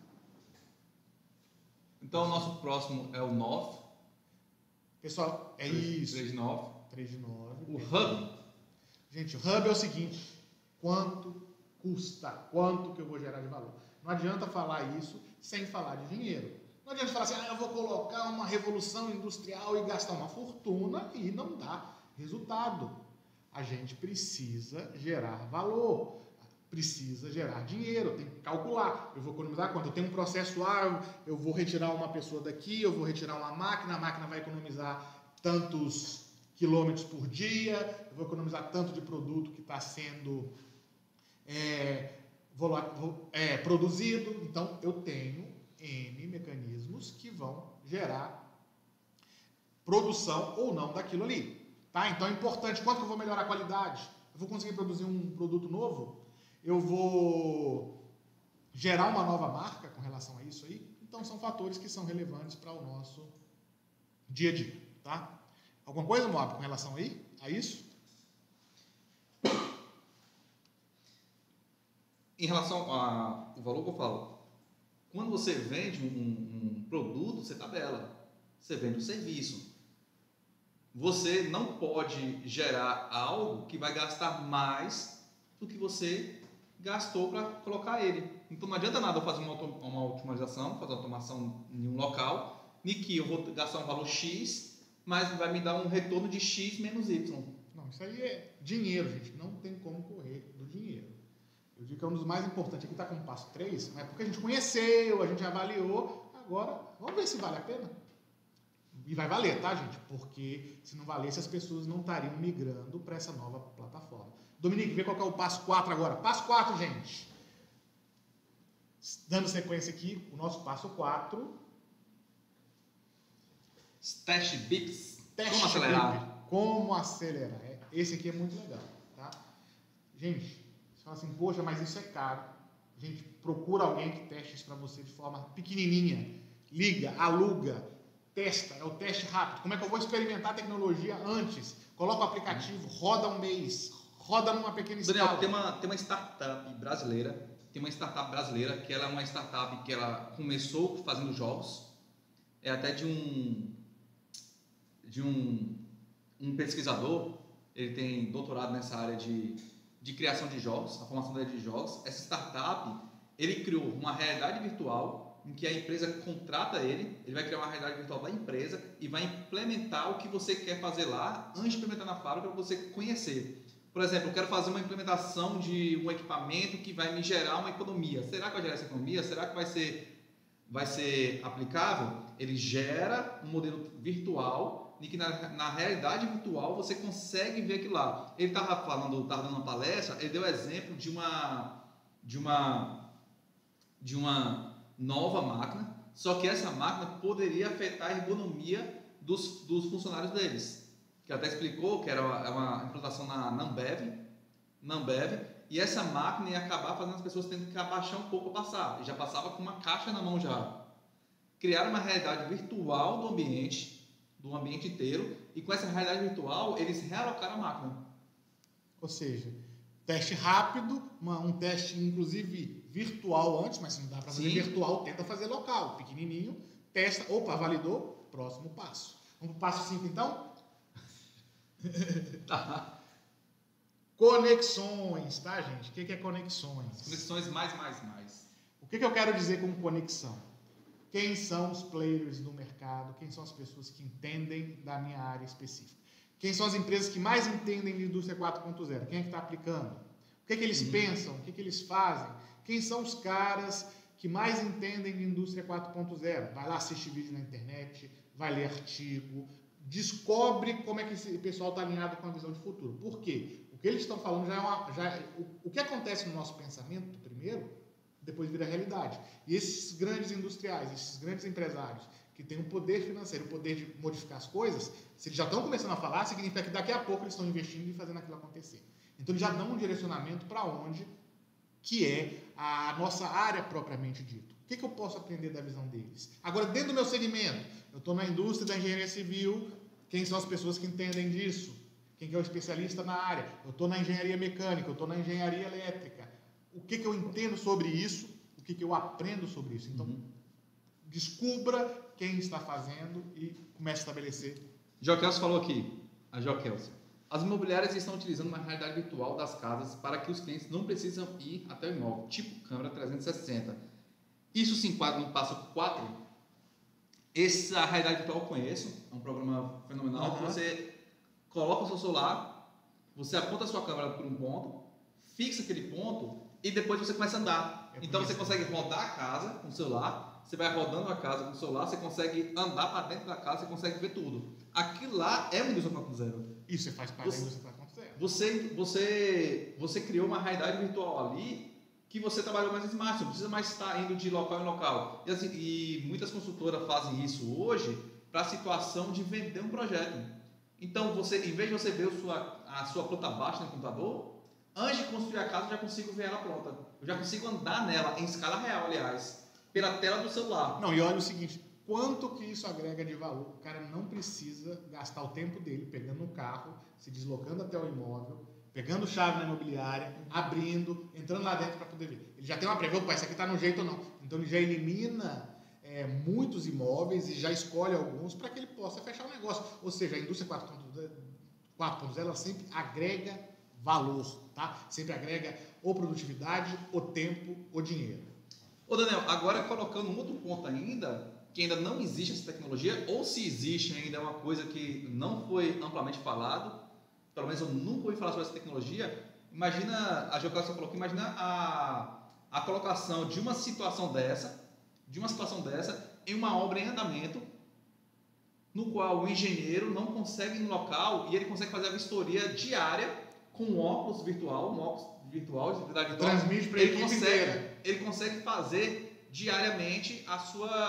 Então o nosso próximo é o 9. Pessoal, é 3, isso. 3 de 9. 3 de 9. O Hub. Gente, o Hub é o seguinte: quanto custa? Quanto que eu vou gerar de valor? Não adianta falar isso sem falar de dinheiro. Não adianta falar assim, eu vou colocar uma revolução industrial e gastar uma fortuna e não dá resultado. A gente precisa gerar valor, precisa gerar dinheiro, tem que calcular. Eu vou economizar quanto? Eu tenho um processo A, eu vou retirar uma pessoa daqui, eu vou retirar uma máquina, a máquina vai economizar tantos quilômetros por dia, eu vou economizar tanto de produto que está sendo produzido. Então, eu tenho N mecanismos que vão gerar produção ou não daquilo ali. Tá? Então, é importante. Quanto que eu vou melhorar a qualidade? Eu vou conseguir produzir um produto novo? Eu vou gerar uma nova marca com relação a isso aí? Então, são fatores que são relevantes para o nosso dia a dia. Tá? Alguma coisa, Moab, com relação a isso? Em relação ao valor que eu falo, quando você vende um produto, você tabela. Você vende um serviço. Você não pode gerar algo que vai gastar mais do que você gastou para colocar ele. Então não adianta nada eu fazer uma automatização, fazer uma automação em um local, em que eu vou gastar um valor X, mas vai me dar um retorno de X menos Y. Não, isso aí é dinheiro, gente. Não tem como correr do dinheiro. Eu digo que é um dos mais importantes. Aqui está com o passo 3, mas porque a gente conheceu, a gente avaliou. Agora, vamos ver se vale a pena. E vai valer, tá, gente? Porque se não valesse, as pessoas não estariam migrando para essa nova plataforma. Dominique, vê qual que é o passo 4 agora. Passo 4, gente. Dando sequência aqui, o nosso passo 4. Teste BIPs. Teste Como acelerar? BIP. Como acelerar. Esse aqui é muito legal, tá? Gente, você fala assim, poxa, mas isso é caro. Gente, procura alguém que teste isso para você de forma pequenininha. Liga, aluga, testa. É o teste rápido. Como é que eu vou experimentar a tecnologia antes? Coloca o aplicativo, roda um mês, roda numa pequena escala. Daniel, tem uma startup brasileira. Que ela é uma startup que ela começou fazendo jogos. É até de um pesquisador. Ele tem doutorado nessa área de criação de jogos, a formação dele de jogos. Essa startup, ele criou uma realidade virtual em que a empresa contrata ele vai criar uma realidade virtual da empresa e vai implementar o que você quer fazer lá antes de implementar na fábrica para você conhecer. Por exemplo, eu quero fazer uma implementação de um equipamento que vai me gerar uma economia. Será que vai gerar essa economia? Será que vai ser aplicável? Ele gera um modelo virtual em que na realidade virtual você consegue ver aquilo lá. Ele estava dando uma palestra, ele deu exemplo de uma nova máquina, só que essa máquina poderia afetar a ergonomia dos funcionários deles. Que até explicou que era uma implantação na Nambev, e essa máquina ia acabar fazendo as pessoas tendo que abaixar um pouco para passar, e já passava com uma caixa na mão já. Criaram uma realidade virtual do ambiente inteiro, e com essa realidade virtual eles realocaram a máquina. Ou seja, teste rápido, um teste inclusive virtual antes, mas se não dá para fazer virtual, tenta fazer local, pequenininho, testa, opa, validou, próximo passo. Vamos para o passo 5 então? Conexões, tá, gente? O que é conexões? Conexões mais. O que eu quero dizer com conexão? Quem são os players do mercado? Quem são as pessoas que entendem da minha área específica? Quem são as empresas que mais entendem de indústria 4.0? Quem é que está aplicando? O que eles pensam? O que eles fazem? Quem são os caras que mais entendem de indústria 4.0? Vai lá assistir vídeo na internet, vai ler artigo, descobre como é que esse pessoal está alinhado com a visão de futuro. Por quê? O que eles estão falando o que acontece no nosso pensamento, primeiro, depois vira realidade. E esses grandes industriais, esses grandes empresários, que têm o poder financeiro, o poder de modificar as coisas, se eles já estão começando a falar, significa que daqui a pouco eles estão investindo e fazendo aquilo acontecer. Então, eles já dão um direcionamento para onde, que é a nossa área propriamente dita. O que eu posso aprender da visão deles? Agora, dentro do meu segmento, eu estou na indústria da engenharia civil, quem são as pessoas que entendem disso? Quem que é o especialista na área? Eu estou na engenharia mecânica, eu estou na engenharia elétrica. O que eu entendo sobre isso? O que eu aprendo sobre isso? Então, descubra quem está fazendo e comece a estabelecer. Jokelson falou aqui, a Jokelson. As imobiliárias estão utilizando uma realidade virtual das casas para que os clientes não precisam ir até o imóvel, tipo câmera 360. Isso se enquadra no passo 4. Essa realidade virtual eu conheço, é um programa fenomenal. Você coloca o seu celular, você aponta a sua câmera por um ponto, fixa aquele ponto e depois você começa a andar. Então você consegue rodar a casa com o celular, você vai rodando a casa com o celular, você consegue andar para dentro da casa, você consegue ver tudo. Aquilo lá é uma indústria 4.0. Isso você faz parte da indústria 4.0. Você criou uma realidade virtual ali que você trabalhou mais smart, você não precisa mais estar indo de local em local. E muitas consultoras fazem isso hoje para a situação de vender um projeto. Então, em vez de você ver a sua planta baixa no computador, antes de construir a casa, eu já consigo ver ela pronta. Eu já consigo andar nela, em escala real, aliás, pela tela do celular. Não, e olha o seguinte, quanto que isso agrega de valor? O cara não precisa gastar o tempo dele pegando um carro, se deslocando até o imóvel, pegando chave na imobiliária, abrindo, entrando lá dentro para poder ver. Ele já tem uma prévia, opa, isso aqui está no jeito ou não. Então ele já elimina muitos imóveis e já escolhe alguns para que ele possa fechar o negócio. Ou seja, a indústria 4.0 ela sempre agrega valor, tá? Sempre agrega ou produtividade, ou tempo, ou dinheiro. Ô Daniel, agora colocando um outro ponto ainda, que ainda não existe essa tecnologia, ou se existe ainda é uma coisa que não foi amplamente falado, pelo menos eu nunca ouvi falar sobre essa tecnologia. Imagina, a Jokelson falou que imagina a colocação de uma situação dessa em uma obra em andamento, no qual o engenheiro não consegue ir no local e ele consegue fazer a vistoria diária com um óculos virtual, de realidade virtual. Transmite para a equipe inteira. Ele consegue fazer diariamente a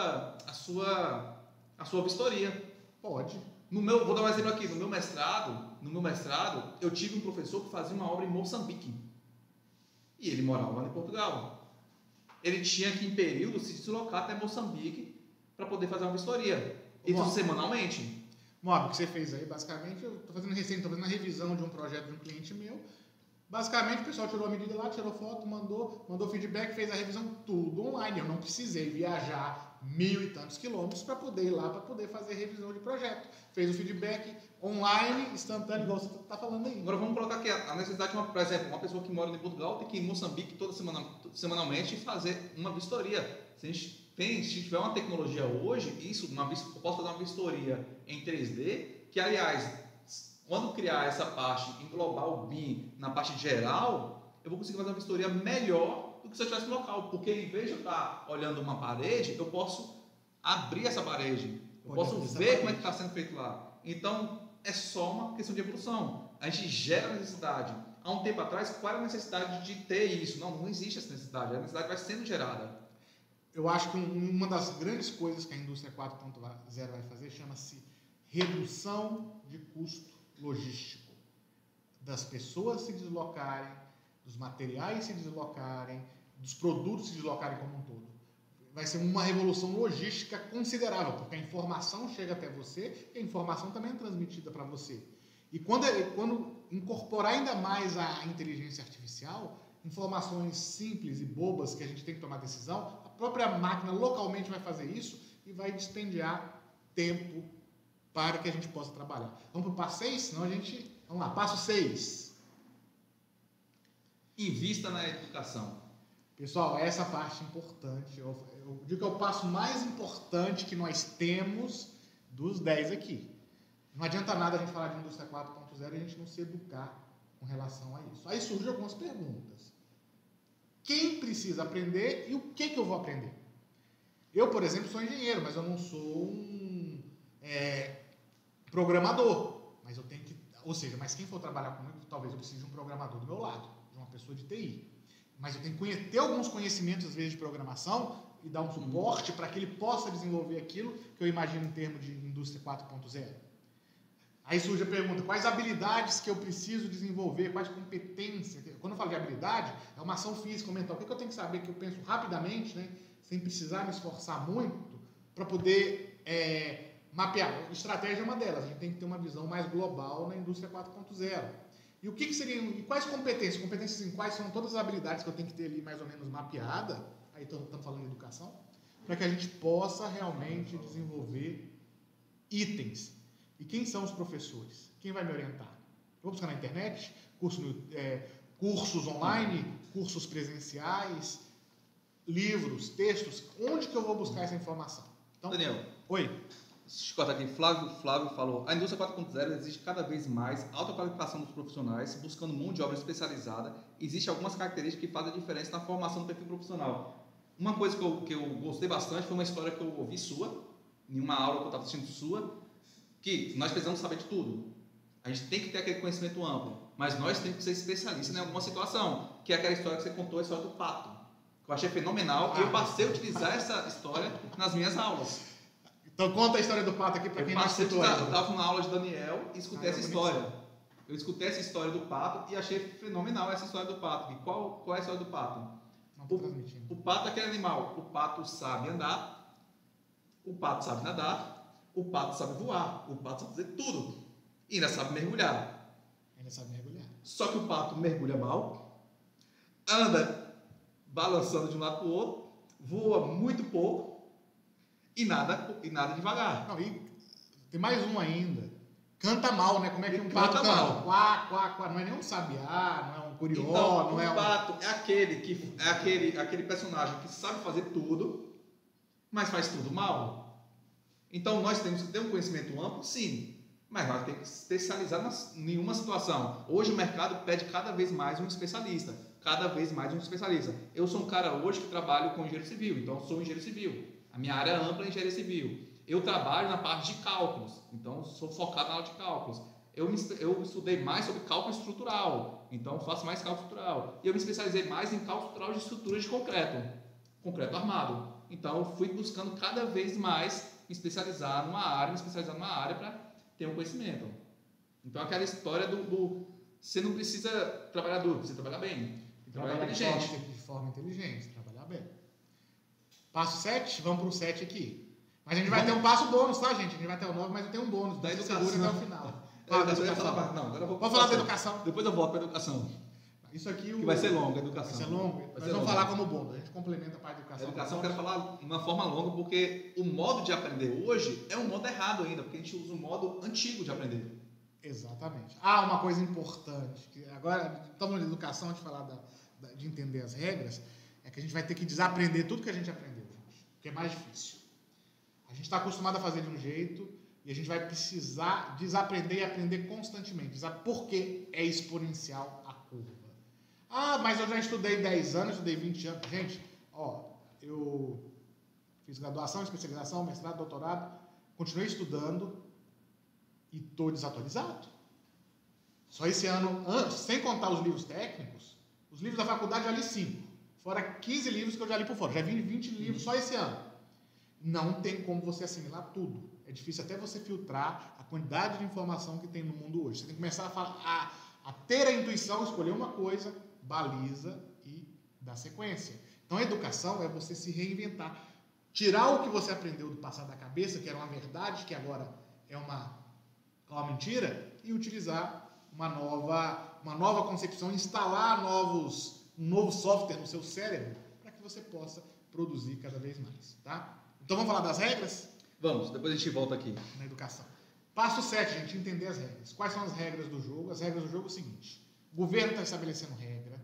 sua vistoria. Pode. Vou dar um exemplo aqui. No meu mestrado, eu tive um professor que fazia uma obra em Moçambique. E ele morava lá em Portugal. Ele tinha que, em período, se deslocar até Moçambique para poder fazer uma vistoria. Isso semanalmente. O que você fez aí, basicamente, eu estou fazendo a revisão de um projeto de um cliente meu. Basicamente, o pessoal tirou a medida lá, tirou foto, mandou feedback, fez a revisão, tudo online. Eu não precisei viajar 1.000 e tantos quilômetros para poder ir lá, para poder fazer revisão de projeto. Fez o feedback online, instantâneo, igual você está falando aí. Agora vamos colocar aqui a necessidade de, por exemplo, uma pessoa que mora em Portugal tem que ir em Moçambique semanalmente e fazer uma vistoria. Se tiver uma tecnologia hoje, eu posso fazer uma vistoria em 3D, que aliás, quando criar essa parte, englobar o BIM na parte geral, eu vou conseguir fazer uma vistoria melhor do que se eu estivesse no local, porque em vez de eu estar olhando uma parede, eu posso abrir essa parede, eu posso ver como é que está sendo feito lá. Então, é só uma questão de evolução. A gente gera necessidade. Há um tempo atrás, qual era a necessidade de ter isso? Não existe essa necessidade. A necessidade vai sendo gerada. Eu acho que uma das grandes coisas que a indústria 4.0 vai fazer chama-se redução de custo logístico. Das pessoas se deslocarem, dos materiais se deslocarem, dos produtos se deslocarem como um todo. Vai ser uma revolução logística considerável, porque a informação chega até você e a informação também é transmitida para você. E quando incorporar ainda mais a inteligência artificial, informações simples e bobas que a gente tem que tomar decisão, a própria máquina localmente vai fazer isso e vai dispendiar tempo para que a gente possa trabalhar. Vamos para o passo 6? Senão a gente... Vamos lá, passo 6. Invista na educação. Pessoal, essa parte é importante. Eu digo que é o passo mais importante que nós temos dos 10 aqui. Não adianta nada a gente falar de indústria 4.0 e a gente não se educar com relação a isso. Aí surgem algumas perguntas. Quem precisa aprender e o que eu vou aprender? Eu, por exemplo, sou engenheiro, mas eu não sou um programador. Mas eu tenho que... Ou seja, mas quem for trabalhar comigo, talvez eu precise de um programador do meu lado, de uma pessoa de TI. Mas eu tenho que ter alguns conhecimentos, às vezes, de programação e dar um suporte para que ele possa desenvolver aquilo que eu imagino em termos de indústria 4.0. Aí surge a pergunta, quais habilidades que eu preciso desenvolver, quais competências? Quando eu falo de habilidade, é uma ação física ou mental. O que eu tenho que saber que eu penso rapidamente, né, sem precisar me esforçar muito, para poder mapear? Estratégia é uma delas, a gente tem que ter uma visão mais global na indústria 4.0. E o que seriam, e quais competências? Competências em quais são todas as habilidades que eu tenho que ter ali mais ou menos mapeada, aí estamos falando de educação, para que a gente possa realmente desenvolver itens. E quem são os professores? Quem vai me orientar? Eu vou buscar na internet, cursos online, cursos presenciais, livros, textos. Onde que eu vou buscar essa informação? Então, Daniel. Oi. Deixa eu cortar aqui. Flávio falou, a indústria 4.0 exige cada vez mais alta qualificação dos profissionais, buscando mão de obra especializada. Existem algumas características que fazem a diferença na formação do perfil profissional. Uma coisa que eu gostei bastante foi uma história que eu ouvi sua, em uma aula que eu estava assistindo sua, que nós precisamos saber de tudo. A gente tem que ter aquele conhecimento amplo, mas nós temos que ser especialistas em alguma situação, que é aquela história que você contou, a história do pato, que eu achei fenomenal, e eu passei a utilizar essa história nas minhas aulas. Então conta a história do pato aqui para quem não escutou. Eu estava na aula de Daniel e escutei essa história. Eu escutei essa história do pato e achei fenomenal essa história do pato. E qual é a história do pato? Não estou transmitindo. O pato é aquele animal. O pato sabe andar, o pato sabe nadar, o pato sabe voar, o pato sabe fazer tudo. E ainda sabe mergulhar. Ainda sabe mergulhar. Só que o pato mergulha mal, anda balançando de um lado para o outro, voa muito pouco e nada devagar. Não, e tem mais um ainda. Canta mal, né? Como é que um pato canta canta? mal. Quá, quá, quá. Não é nem um sabiá, não é um curió, Então, não é o pato é aquele personagem que sabe fazer tudo, mas faz tudo mal. Então, nós temos que ter um conhecimento amplo, sim, mas nós temos que especializar em uma situação. Hoje o mercado pede cada vez mais um especialista, Eu sou um cara hoje que trabalho com engenheiro civil, então eu sou engenheiro civil. A minha área ampla é engenharia civil. Eu trabalho na parte de cálculos, então sou focado na aula de cálculos. Eu estudei mais sobre cálculo estrutural, então faço mais cálculo estrutural. E eu me especializei mais em cálculo estrutural de estruturas de concreto armado. Então eu fui buscando cada vez mais me especializar numa área para ter um conhecimento. Então aquela história você não precisa trabalhar duro, precisa trabalhar bem. Trabalhar inteligente. De forma inteligente, trabalhar bem. Passo 7, vamos para o 7 aqui. Mas a gente vai ter um passo bônus, tá, gente? A gente vai ter o 9, mas tem um bônus. Da educação. Segura até o final. Fala da educação. Vamos falar da educação. Depois eu volto para a educação. Isso aqui... Que vai ser longo, a educação. Vai ser longo. Nós vamos falar como bônus. A gente complementa a parte da educação. A educação eu quero falar de uma forma longa, porque o modo de aprender hoje é um modo errado ainda, porque a gente usa o modo antigo de aprender. Exatamente. Uma coisa importante. Que agora, estamos na educação, de falar de entender as regras, é que a gente vai ter que desaprender tudo que a gente aprendeu, gente. Porque é mais difícil. A gente está acostumado a fazer de um jeito e a gente vai precisar desaprender e aprender constantemente. Porque é exponencial a curva. Mas eu já estudei 10 anos, estudei 20 anos. Gente, eu fiz graduação, especialização, mestrado, doutorado, continuei estudando e estou desatualizado. Só esse ano, sem contar os livros técnicos, os livros da faculdade eu já li 5. Fora 15 livros que eu já li por fora. Já vi 20 livros só esse ano. Não tem como você assimilar tudo. É difícil até você filtrar a quantidade de informação que tem no mundo hoje. Você tem que começar a ter a intuição, escolher uma coisa, baliza e dar sequência. Então, a educação é você se reinventar. Tirar o que você aprendeu do passado da cabeça, que era uma verdade, que agora é uma mentira, e utilizar uma nova concepção, instalar um novo software no seu cérebro para que você possa produzir cada vez mais, tá? Então vamos falar das regras? Vamos, depois a gente volta aqui. Na educação. Passo 7, gente, entender as regras. Quais são as regras do jogo? As regras do jogo é o seguinte: o governo está estabelecendo regra,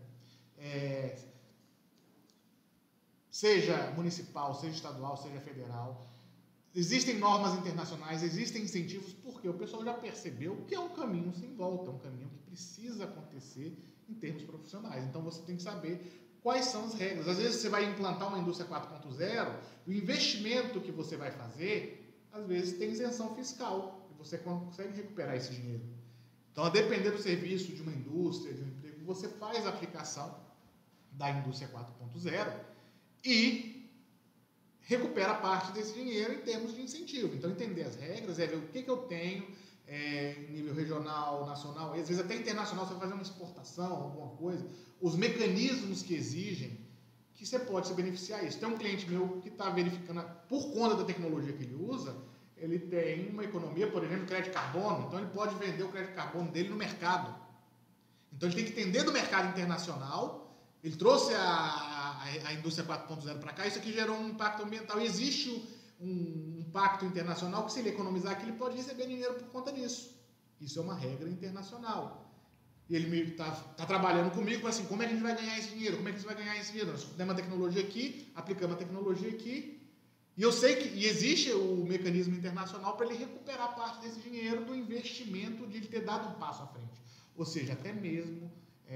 seja municipal, seja estadual, seja federal. Existem normas internacionais, existem incentivos, porque o pessoal já percebeu que é um caminho sem volta, é um caminho que precisa acontecer em termos profissionais. Então você tem que saber quais são as regras. Às vezes você vai implantar uma indústria 4.0, o investimento que você vai fazer, às vezes tem isenção fiscal, e você consegue recuperar esse dinheiro. Então, a depender do serviço, de uma indústria, de um emprego, você faz a aplicação da indústria 4.0 e recupera parte desse dinheiro em termos de incentivo. Então, entender as regras é ver o que eu tenho em nível regional, nacional, e às vezes até internacional, você vai fazer uma exportação, alguma coisa, os mecanismos que exigem que você pode se beneficiar disso. Tem um cliente meu que está verificando, por conta da tecnologia que ele usa, ele tem uma economia, por exemplo, crédito carbono, então ele pode vender o crédito carbono dele no mercado. Então ele tem que entender do mercado internacional, ele trouxe a indústria 4.0 para cá, isso aqui gerou um impacto ambiental, e existe um pacto internacional que se ele economizar aqui, ele pode receber dinheiro por conta disso. Isso é uma regra internacional. E ele está trabalhando comigo, assim, como é que a gente vai ganhar esse dinheiro? Como é que a gente vai ganhar esse dinheiro? Nós demos a tecnologia aqui, aplicamos a tecnologia aqui, e eu sei que existe o mecanismo internacional para ele recuperar parte desse dinheiro do investimento de ele ter dado um passo à frente. Ou seja, até mesmo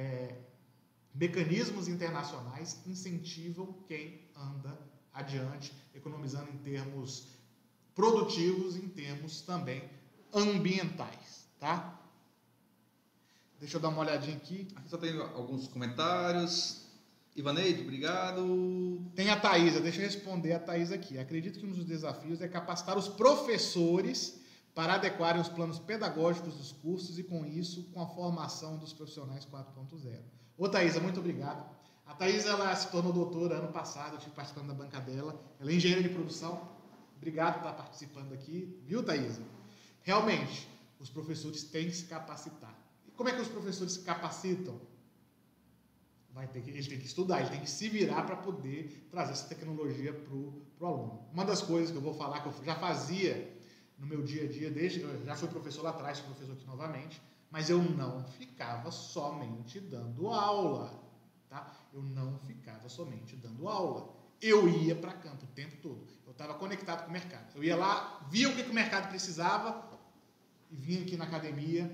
mecanismos internacionais incentivam quem anda adiante, economizando em termos produtivos, em termos também ambientais, tá? Deixa eu dar uma olhadinha aqui. Aqui só tem alguns comentários. Ivaneide, obrigado. Tem a Thaisa, deixa eu responder a Thaisa aqui. Acredito que um dos desafios é capacitar os professores para adequarem os planos pedagógicos dos cursos e, com isso, com a formação dos profissionais 4.0. Ô, Thaisa, muito obrigado. A Thaisa, ela se tornou doutora ano passado, eu estive participando da banca dela. Ela é engenheira de produção. Obrigado por estar participando aqui. Viu, Thaisa? Realmente, os professores têm que se capacitar. E como é que os professores se capacitam? Ele tem que estudar, ele tem que se virar para poder trazer essa tecnologia para o aluno. Uma das coisas que eu vou falar, que eu já fazia no meu dia a dia, eu já fui professor lá atrás, sou professor aqui novamente, mas eu não ficava somente dando aula, tá? Eu não ficava somente dando aula. Eu ia para campo o tempo todo. Eu estava conectado com o mercado. Eu ia lá, via o que o mercado precisava e vinha aqui na academia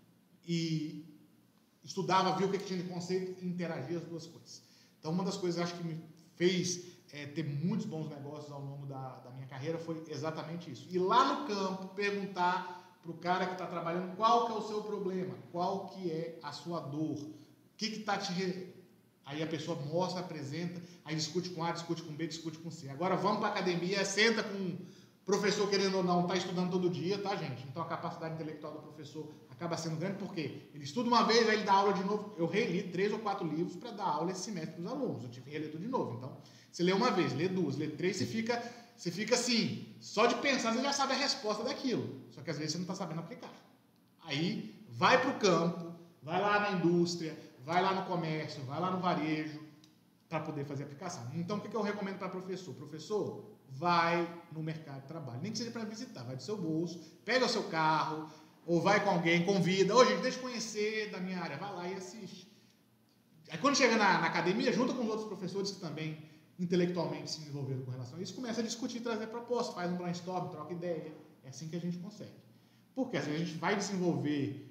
e estudava, via o que tinha de conceito e interagia as duas coisas. Então, uma das coisas acho que me fez ter muitos bons negócios ao longo da minha carreira foi exatamente isso. Ir lá no campo, perguntar para o cara que está trabalhando qual que é o seu problema, qual que é a sua dor, o que está te... Aí a pessoa mostra, apresenta, aí discute com A, discute com B, discute com C. Agora vamos para a academia, senta com um professor, querendo ou não, está estudando todo dia, tá, gente? Então a capacidade intelectual do professor acaba sendo grande, porque ele estuda uma vez, aí ele dá aula de novo. Eu reli 3 ou 4 livros para dar aula esse semestre para os alunos. Eu tive que reler tudo de novo. Então, você lê uma vez, lê 2, lê 3, você fica assim, só de pensar você já sabe a resposta daquilo. Só que às vezes você não está sabendo aplicar. Aí, vai para o campo, vai lá na indústria, vai lá no comércio, vai lá no varejo, para poder fazer a aplicação. Então, o que eu recomendo para professor? Professor, vai no mercado de trabalho. Nem que seja para visitar, vai do seu bolso, pega o seu carro, ou vai com alguém, convida. Ô, gente, deixa eu conhecer da minha área. Vai lá e assiste. Aí, quando chega na academia, junta com os outros professores que também intelectualmente se envolveram com relação a isso, começa a discutir, trazer propostas, faz um brainstorm, troca ideia. É assim que a gente consegue. Porque às vezes a gente vai desenvolver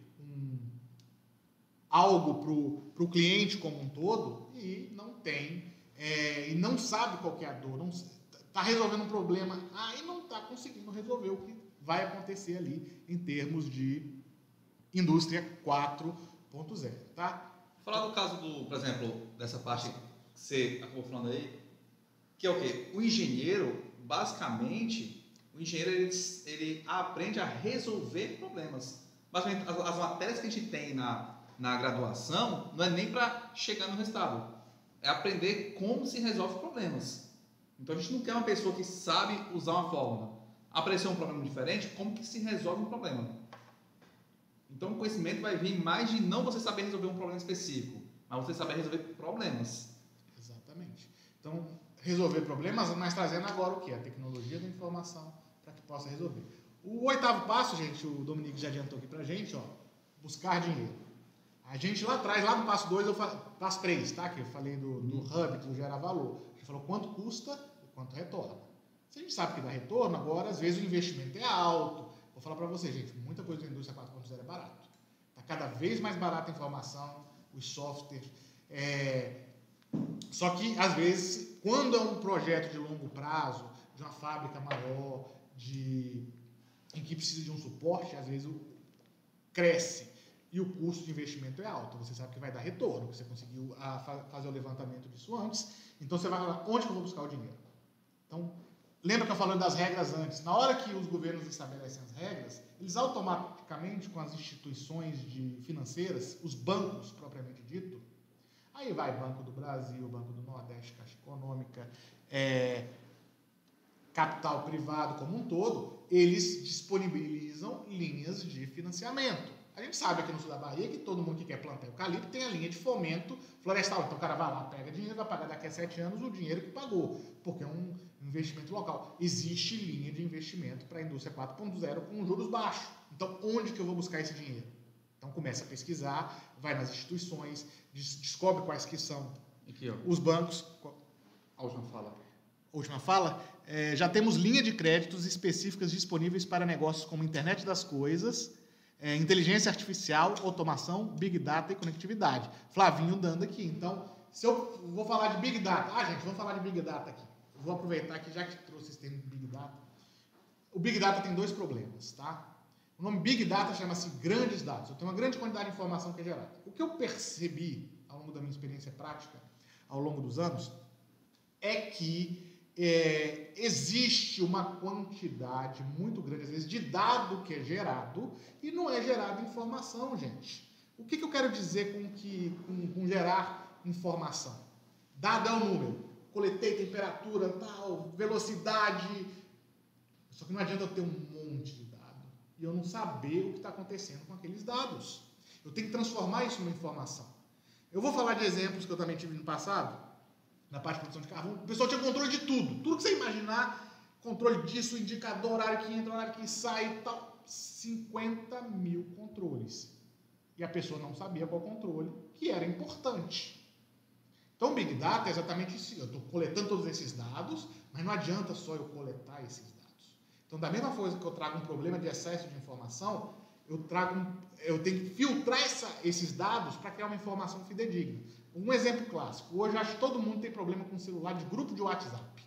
algo para o cliente como um todo e não tem, e não sabe qual que é a dor, está resolvendo um problema, e não está conseguindo resolver o que vai acontecer ali em termos de indústria 4.0, tá? Falar do caso por exemplo, dessa parte que você acabou falando aí, que é o quê? O engenheiro, basicamente, ele aprende a resolver problemas. Basicamente, as matérias que a gente tem na graduação não é nem para chegar no resultado, é aprender como se resolve problemas. Então a gente não quer uma pessoa que sabe usar uma fórmula. Apareceu um problema diferente, como que se resolve um problema? Então o conhecimento vai vir mais de não você saber resolver um problema específico, mas você saber resolver problemas. Exatamente. Então, resolver problemas, mas trazendo agora o que? A tecnologia da informação para que possa resolver. O 8º passo, gente, o Dominique já adiantou aqui pra gente, ó, buscar dinheiro. A gente lá atrás, lá no passo 2, passo 3, tá? Que eu falei do hub, do gerar valor. A gente falou quanto custa e quanto retorna. Se a gente sabe que dá retorno, agora às vezes o investimento é alto. Vou falar para você, gente, muita coisa da indústria 4.0 é barato. Está cada vez mais barata a informação, os softwares. Só que, às vezes, quando é um projeto de longo prazo, de uma fábrica maior, em que precisa de um suporte, às vezes cresce e o custo de investimento é alto. Você sabe que vai dar retorno, você conseguiu fazer o levantamento disso antes, então você vai falar, onde que eu vou buscar o dinheiro? Então, lembra que eu falei das regras antes? Na hora que os governos estabelecem as regras, eles automaticamente, com as instituições financeiras, os bancos propriamente dito, aí vai Banco do Brasil, Banco do Nordeste, Caixa Econômica, capital privado como um todo, eles disponibilizam linhas de financiamento. A gente sabe aqui no sul da Bahia que todo mundo que quer plantar eucalipto tem a linha de fomento florestal. Então o cara vai lá, pega dinheiro, vai pagar daqui a 7 anos o dinheiro que pagou, porque é um investimento local. Existe linha de investimento para a indústria 4.0 com juros baixos. Então onde que eu vou buscar esse dinheiro? Então começa a pesquisar, vai nas instituições, descobre quais que são aqui, ó, os bancos. A última fala. Última fala, já temos linha de créditos específicas disponíveis para negócios como internet das coisas, inteligência artificial, automação, big data e conectividade. Flavinho dando aqui. Então, se eu vou falar de big data, gente, vamos falar de big data aqui. Eu vou aproveitar que já que trouxe esse termo de big data, o big data tem 2 problemas, tá? O nome big data chama-se grandes dados. Eu tenho uma grande quantidade de informação que é gerada. O que eu percebi ao longo da minha experiência prática, ao longo dos anos, é que existe uma quantidade muito grande, às vezes, de dado que é gerado e não é gerada informação, gente. O que eu quero dizer com gerar informação? Dado é um número. Coletei temperatura, tal, velocidade. Só que não adianta eu ter um monte de dado e eu não saber o que está acontecendo com aqueles dados. Eu tenho que transformar isso numa informação. Eu vou falar de exemplos que eu também tive no passado. Na parte de produção de carro, o pessoal tinha controle de tudo. Tudo que você imaginar, controle disso, indicador, horário que entra, horário que sai e tal. 50 mil controles. E a pessoa não sabia qual controle que era importante. Então, Big Data é exatamente isso. Eu estou coletando todos esses dados, mas não adianta só eu coletar esses dados. Então, da mesma forma que eu trago um problema de excesso de informação, eu tenho que filtrar esses dados para criar uma informação fidedigna. Um exemplo clássico. Hoje, acho que todo mundo tem problema com celular de grupo de WhatsApp.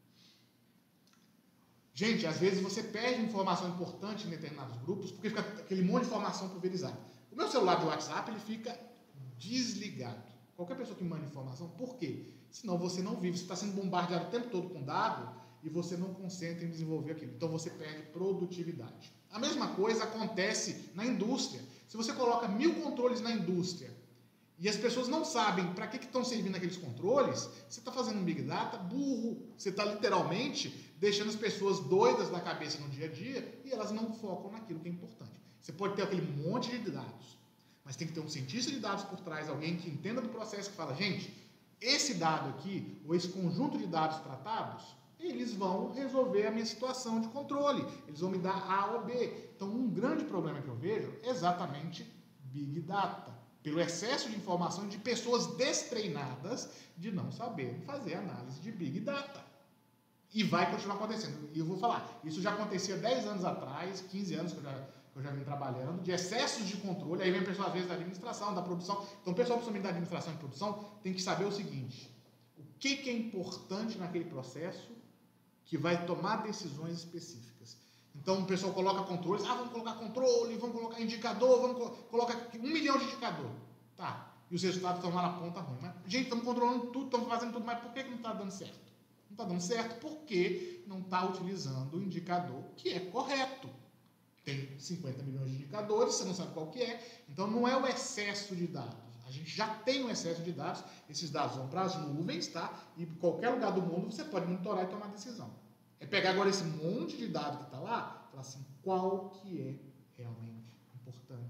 Gente, às vezes você perde informação importante em determinados grupos porque fica aquele monte de informação pulverizada. O meu celular de WhatsApp, ele fica desligado. Qualquer pessoa que manda informação, por quê? Senão você não vive, você está sendo bombardeado o tempo todo com dado e você não concentra em desenvolver aquilo. Então você perde produtividade. A mesma coisa acontece na indústria. Se você coloca 1000 controles na indústria e as pessoas não sabem para que estão servindo aqueles controles, você está fazendo um Big Data burro. Você está literalmente deixando as pessoas doidas da cabeça no dia a dia e elas não focam naquilo que é importante. Você pode ter aquele monte de dados, mas tem que ter um cientista de dados por trás, alguém que entenda do processo, que fala, gente, esse dado aqui, ou esse conjunto de dados tratados, eles vão resolver a minha situação de controle. Eles vão me dar A ou B. Então, um grande problema que eu vejo é exatamente Big Data. Pelo excesso de informação de pessoas destreinadas de não saberem fazer análise de Big Data. E vai continuar acontecendo. E eu vou falar, isso já acontecia 10 anos atrás, 15 anos que eu já vim trabalhando, de excessos de controle. Aí vem o pessoal, às vezes, da administração, da produção. Então, o pessoal, principalmente da administração e produção, tem que saber o seguinte, o que é importante naquele processo que vai tomar decisões específicas. Então, o pessoal coloca controles, vamos colocar controle, vamos colocar indicador, vamos colocar 1 milhão de indicador. Tá, e os resultados estão lá na ponta ruim. Mas, gente, estamos controlando tudo, estamos fazendo tudo, mas por que não está dando certo? Não está dando certo porque não está utilizando o indicador que é correto. Tem 50 milhões de indicadores, você não sabe qual que é, então não é o excesso de dados. A gente já tem um excesso de dados, esses dados vão para as nuvens, tá? E em qualquer lugar do mundo você pode monitorar e tomar decisão. É pegar agora esse monte de dados que está lá e falar assim, qual que é realmente importante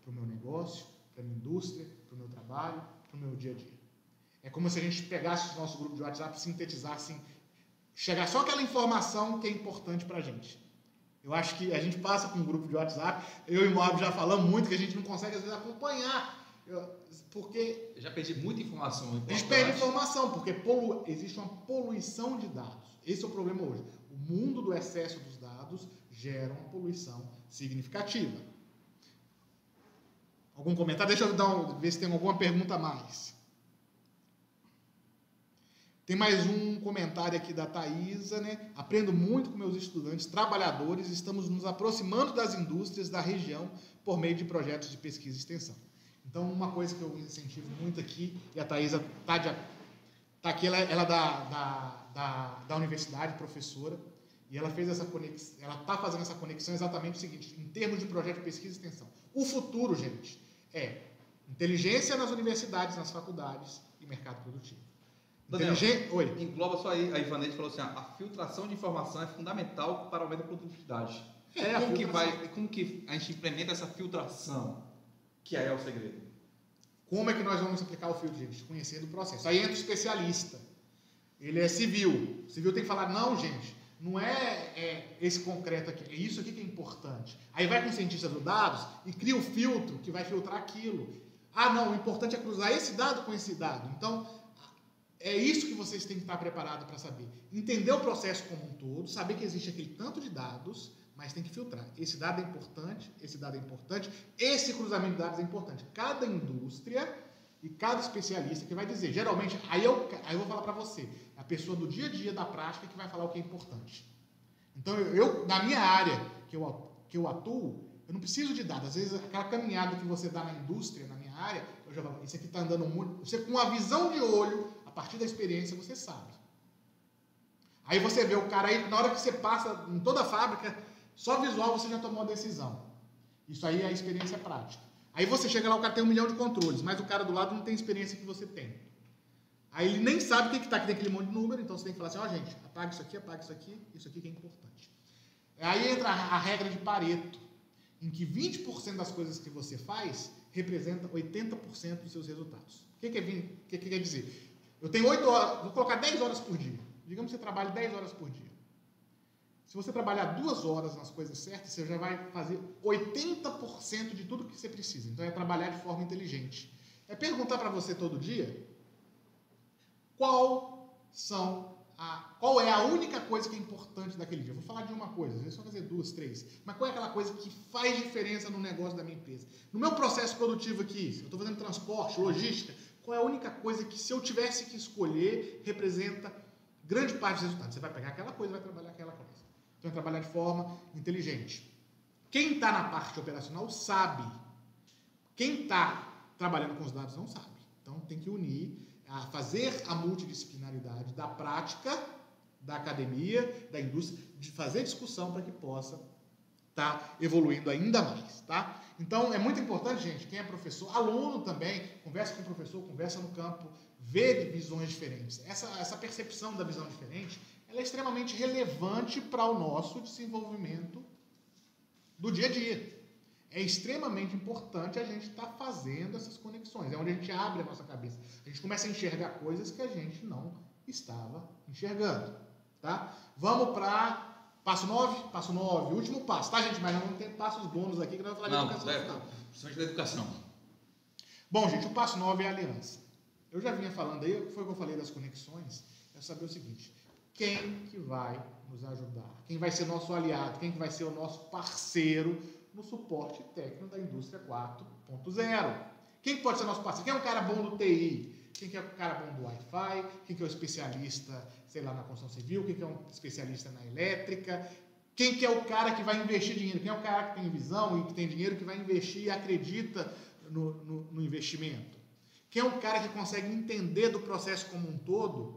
para o meu negócio, para a minha indústria, para o meu trabalho, para o meu dia a dia. É como se a gente pegasse o nosso grupo de WhatsApp, sintetizasse, chegar só aquela informação que é importante para a gente. Eu acho que a gente passa com um grupo de WhatsApp, eu e o Moab já falamos muito, que a gente não consegue, às vezes, acompanhar. Porque Eu já perdi muita informação importante. a gente perde informação, porque existe uma poluição de dados. Esse é o problema hoje. O mundo do excesso dos dados gera uma poluição significativa. Algum comentário? Deixa eu ver se tem alguma pergunta a mais. Tem mais um comentário aqui da Thaisa, né? Aprendo muito com meus estudantes, trabalhadores, estamos nos aproximando das indústrias da região por meio de projetos de pesquisa e extensão. Então, uma coisa que eu incentivo muito aqui, e a Thaisa está aqui, ela é da universidade, professora, e ela fez essa conexão, ela está fazendo essa conexão exatamente o seguinte, em termos de projeto de pesquisa e extensão. O futuro, gente, é inteligência nas universidades, nas faculdades e mercado produtivo. Daniel, engloba só aí, a Ivanete falou assim, a filtração de informação é fundamental para o aumento da produtividade. Como que a gente implementa essa filtração, que é o segredo? Como é que nós vamos aplicar o filtro, gente? Conhecendo o processo. Aí entra o especialista. Ele é civil. O civil tem que falar, não, gente, não é esse concreto aqui, é isso aqui que é importante. Aí vai com o cientista dos dados e cria o filtro que vai filtrar aquilo. Ah, não, o importante é cruzar esse dado com esse dado. Então, é isso que vocês têm que estar preparados para saber. Entender o processo como um todo, saber que existe aquele tanto de dados, mas tem que filtrar. Esse dado é importante, esse dado é importante, esse cruzamento de dados é importante. Cada indústria e cada especialista que vai dizer. Geralmente, aí eu vou falar para você, a pessoa do dia a dia, da prática, que vai falar o que é importante. Então, na minha área que eu atuo, eu não preciso de dados. Às vezes, aquela caminhada que você dá na indústria, na minha área, eu já falo, isso aqui está andando muito. Você, com a visão de olho, a partir da experiência, você sabe. Aí você vê o cara aí, na hora que você passa em toda a fábrica, só visual você já tomou a decisão. Isso aí é a experiência prática. Aí você chega lá, o cara tem 1 milhão de controles, mas o cara do lado não tem a experiência que você tem. Aí ele nem sabe o que está aqui, tem aquele monte de número, então você tem que falar assim, ó, gente, apaga isso aqui que é importante. Aí entra a regra de Pareto, em que 20% das coisas que você faz representa 80% dos seus resultados. O que quer dizer? Eu tenho 8 horas, vou colocar 10 horas por dia. Digamos que você trabalha 10 horas por dia. Se você trabalhar 2 horas nas coisas certas, você já vai fazer 80% de tudo que você precisa. Então é trabalhar de forma inteligente. É perguntar para você todo dia qual é a única coisa que é importante daquele dia. Eu vou falar de uma coisa, às vezes só fazer 2, 3. Mas qual é aquela coisa que faz diferença no negócio da minha empresa? No meu processo produtivo aqui, se eu estou fazendo transporte, logística, qual é a única coisa que, se eu tivesse que escolher, representa grande parte dos resultados? Você vai pegar aquela coisa e vai trabalhar aquela coisa. Então é trabalhar de forma inteligente. Quem está na parte operacional sabe. Quem está trabalhando com os dados não sabe. Então tem que unir, fazer a multidisciplinaridade da prática, da academia, da indústria, de fazer discussão para que possa estar evoluindo ainda mais, tá? Então é muito importante, gente, quem é professor, aluno também, conversa com o professor, conversa no campo, vê visões diferentes. Essa percepção da visão diferente, ela é extremamente relevante para o nosso desenvolvimento do dia a dia. É extremamente importante a gente estar fazendo essas conexões. É onde a gente abre a nossa cabeça. A gente começa a enxergar coisas que a gente não estava enxergando. Tá? Vamos para passo 9? Passo 9, último passo. Tá, gente? Mas não tem passos bônus aqui que nós vamos falar de educação. Principalmente da educação. Bom, gente, o passo 9 é a aliança. Eu já vinha falando aí, foi o que eu falei das conexões, é saber o seguinte, quem que vai nos ajudar? Quem vai ser nosso aliado? Quem que vai ser o nosso parceiro no suporte técnico da indústria 4.0? Quem pode ser nosso parceiro? Quem é um cara bom do TI? Quem que é o cara bom do Wi-Fi? Quem que é o especialista, sei lá, na construção civil? Quem que é um especialista na elétrica? Quem que é o cara que vai investir dinheiro? Quem é o cara que tem visão e que tem dinheiro, que vai investir e acredita no investimento? Quem é o cara que consegue entender do processo como um todo,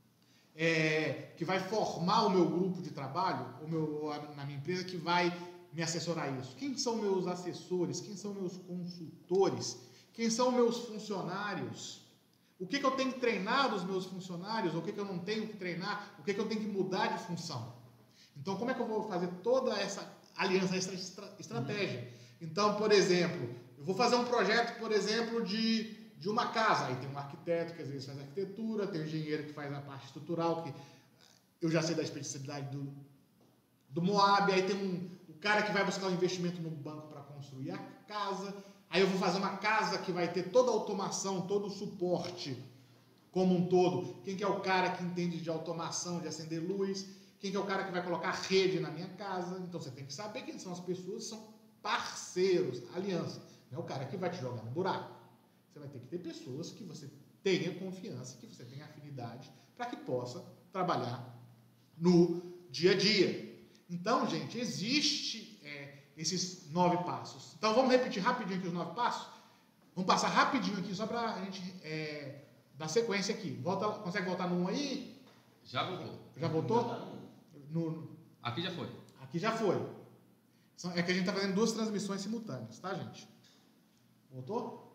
que vai formar o meu grupo de trabalho, na minha empresa, que vai me assessorar isso? Quem são meus assessores? Quem são meus consultores? Quem são meus funcionários? O que eu tenho que treinar dos meus funcionários? O que eu não tenho que treinar? O que eu tenho que mudar de função? Então, como é que eu vou fazer toda essa aliança, essa estratégia? Então, por exemplo, Eu vou fazer um projeto, por exemplo, de uma casa. Aí tem um arquiteto que às vezes faz arquitetura, tem um engenheiro que faz a parte estrutural, que eu já sei da especificidade do Moab. Aí tem o cara que vai buscar um investimento no banco para construir a casa. Aí eu vou fazer uma casa que vai ter toda a automação, todo o suporte como um todo. Quem que é o cara que entende de automação, de acender luz? Quem que é o cara que vai colocar rede na minha casa? Então você tem que saber quem são as pessoas, são parceiros, aliança. Não é o cara que vai te jogar no buraco. Você vai ter que ter pessoas que você tenha confiança, que você tenha afinidade, para que possa trabalhar no dia a dia. Então, gente, existe esses 9 passos. Então, vamos repetir rapidinho aqui os 9 passos? Vamos passar rapidinho aqui, só para a gente dar sequência aqui. Consegue voltar no 1 aí? Já voltou. Já voltou? Aqui já foi. Aqui já foi. É que a gente está fazendo 2 transmissões simultâneas, tá, gente? Voltou?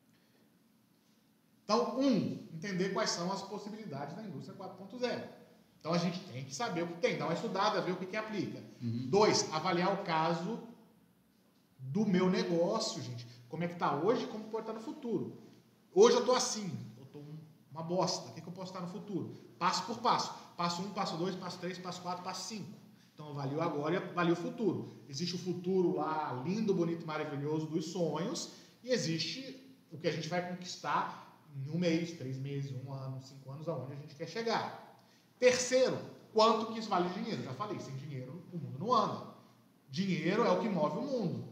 Então, 1, entender quais são as possibilidades da indústria 4.0. Então, a gente tem que saber o que tem, dar uma estudada, ver o que aplica. 2, avaliar o caso do meu negócio, gente. Como é que está hoje e como pode estar no futuro. Hoje eu estou assim, eu estou uma bosta. O que eu posso estar no futuro? Passo por passo. Passo 1, passo 2, passo 3, passo 4, passo 5. Então, eu avalio agora e avalio o futuro. Existe o futuro lá, lindo, bonito, maravilhoso dos sonhos. E existe o que a gente vai conquistar em 1 mês, 3 meses, 1 ano, 5 anos, aonde a gente quer chegar. Terceiro, quanto que isso vale dinheiro? Já falei, sem dinheiro o mundo não anda. Dinheiro é o que move o mundo.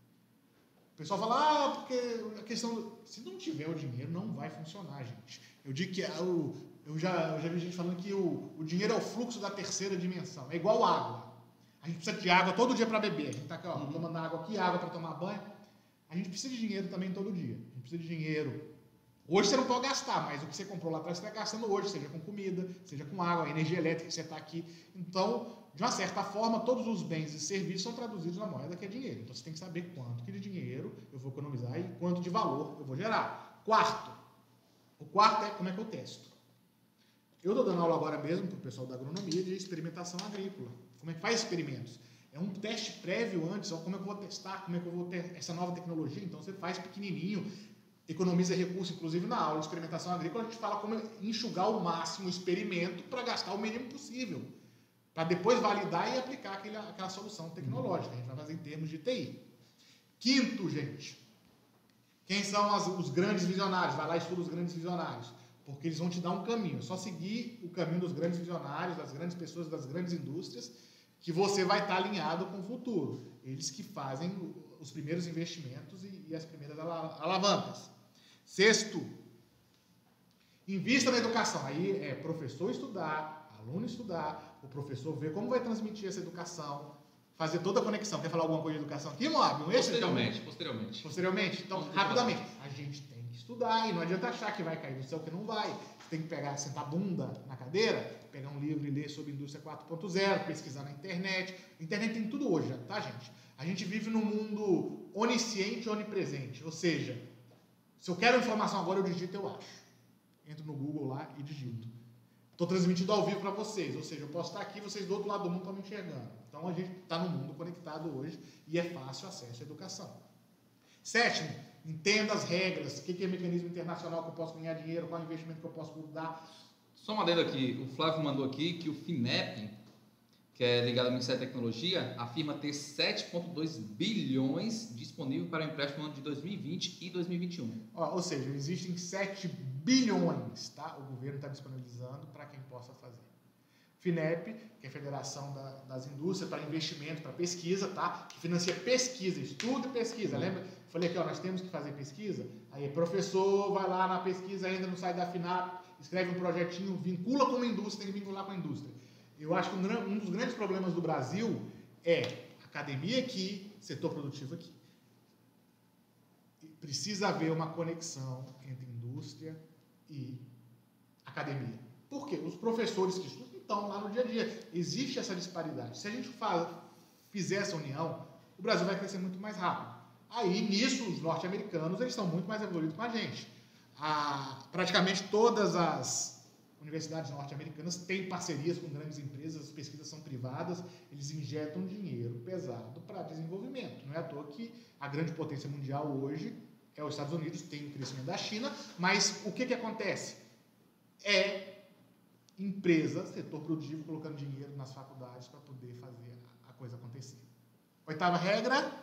O pessoal fala, porque a questão... Se não tiver o dinheiro, não vai funcionar, gente. Eu digo que eu já vi gente falando que o dinheiro é o fluxo da terceira dimensão. É igual água. A gente precisa de água todo dia para beber. A gente está aqui, tomando água aqui, água para tomar banho. A gente precisa de dinheiro também todo dia. A gente precisa de dinheiro. Hoje você não pode gastar, mas o que você comprou lá atrás você está gastando hoje, seja com comida, seja com água, a energia elétrica que você está aqui. Então, de uma certa forma, todos os bens e serviços são traduzidos na moeda que é dinheiro. Então, você tem que saber quanto que de dinheiro eu vou economizar e quanto de valor eu vou gerar. O quarto é como é que eu testo. Eu estou dando aula agora mesmo para o pessoal da agronomia de experimentação agrícola. Como é que faz experimentos? É um teste prévio antes, como é que eu vou testar, como é que eu vou ter essa nova tecnologia. Então, você faz pequenininho, economiza recurso, inclusive na aula de experimentação agrícola, a gente fala como enxugar ao máximo o experimento para gastar o mínimo possível, para depois validar e aplicar aquela solução tecnológica. A gente vai fazer em termos de TI. Quinto, gente, quem são os grandes visionários? Vai lá e estuda os grandes visionários, porque eles vão te dar um caminho. É só seguir o caminho dos grandes visionários, das grandes pessoas, das grandes indústrias, que você vai estar alinhado com o futuro. Eles que fazem os primeiros investimentos e as primeiras alavancas. Sexto, invista na educação. Aí é professor estudar, aluno estudar, o professor ver como vai transmitir essa educação, fazer toda a conexão. Quer falar alguma coisa de educação aqui, Moab? Posteriormente. Então, rapidamente, a gente tem que estudar e não adianta achar que vai cair do céu, que não vai. Você tem que sentar a bunda na cadeira, pegar um livro e ler sobre indústria 4.0, pesquisar na internet. A internet tem tudo hoje, tá, gente? A gente vive num mundo onisciente e onipresente, ou seja, se eu quero informação agora, eu digito, eu acho. Entro no Google lá e digito. Estou transmitindo ao vivo para vocês, ou seja, eu posso estar aqui, vocês do outro lado do mundo estão me enxergando. Então, a gente está no mundo conectado hoje e é fácil acesso à educação. Sétimo, entenda as regras. O que é mecanismo internacional que eu posso ganhar dinheiro, qual é o investimento que eu posso dar. Só uma adendo aqui, o Flávio mandou aqui que o FINEP, que é ligado ao Ministério da Tecnologia, afirma ter 7,2 bilhões disponível para empréstimo no ano de 2020 e 2021. Ou seja, existem 7 bilhões, tá? O governo está disponibilizando para quem possa fazer. FINEP, que é a Federação das Indústrias, para investimento, para pesquisa, tá? Que financia pesquisa, estudo e pesquisa. Lembra? Falei aqui, nós temos que fazer pesquisa. Aí professor vai lá na pesquisa, ainda no site da FINAP, escreve um projetinho, vincula com uma indústria, tem que vincular com a indústria. Eu acho que um dos grandes problemas do Brasil é academia aqui, setor produtivo aqui. Precisa haver uma conexão entre indústria e academia. Por quê? Os professores que estudam estão lá no dia a dia. Existe essa disparidade. Se a gente fizer essa união, o Brasil vai crescer muito mais rápido. Aí, nisso, os norte-americanos eles estão muito mais evoluídos com a gente. Praticamente todas universidades norte-americanas têm parcerias com grandes empresas, as pesquisas são privadas, eles injetam dinheiro pesado para desenvolvimento. Não é à toa que a grande potência mundial hoje é os Estados Unidos, tem o crescimento da China, mas o que acontece? É empresa, setor produtivo, colocando dinheiro nas faculdades para poder fazer a coisa acontecer. Oitava regra,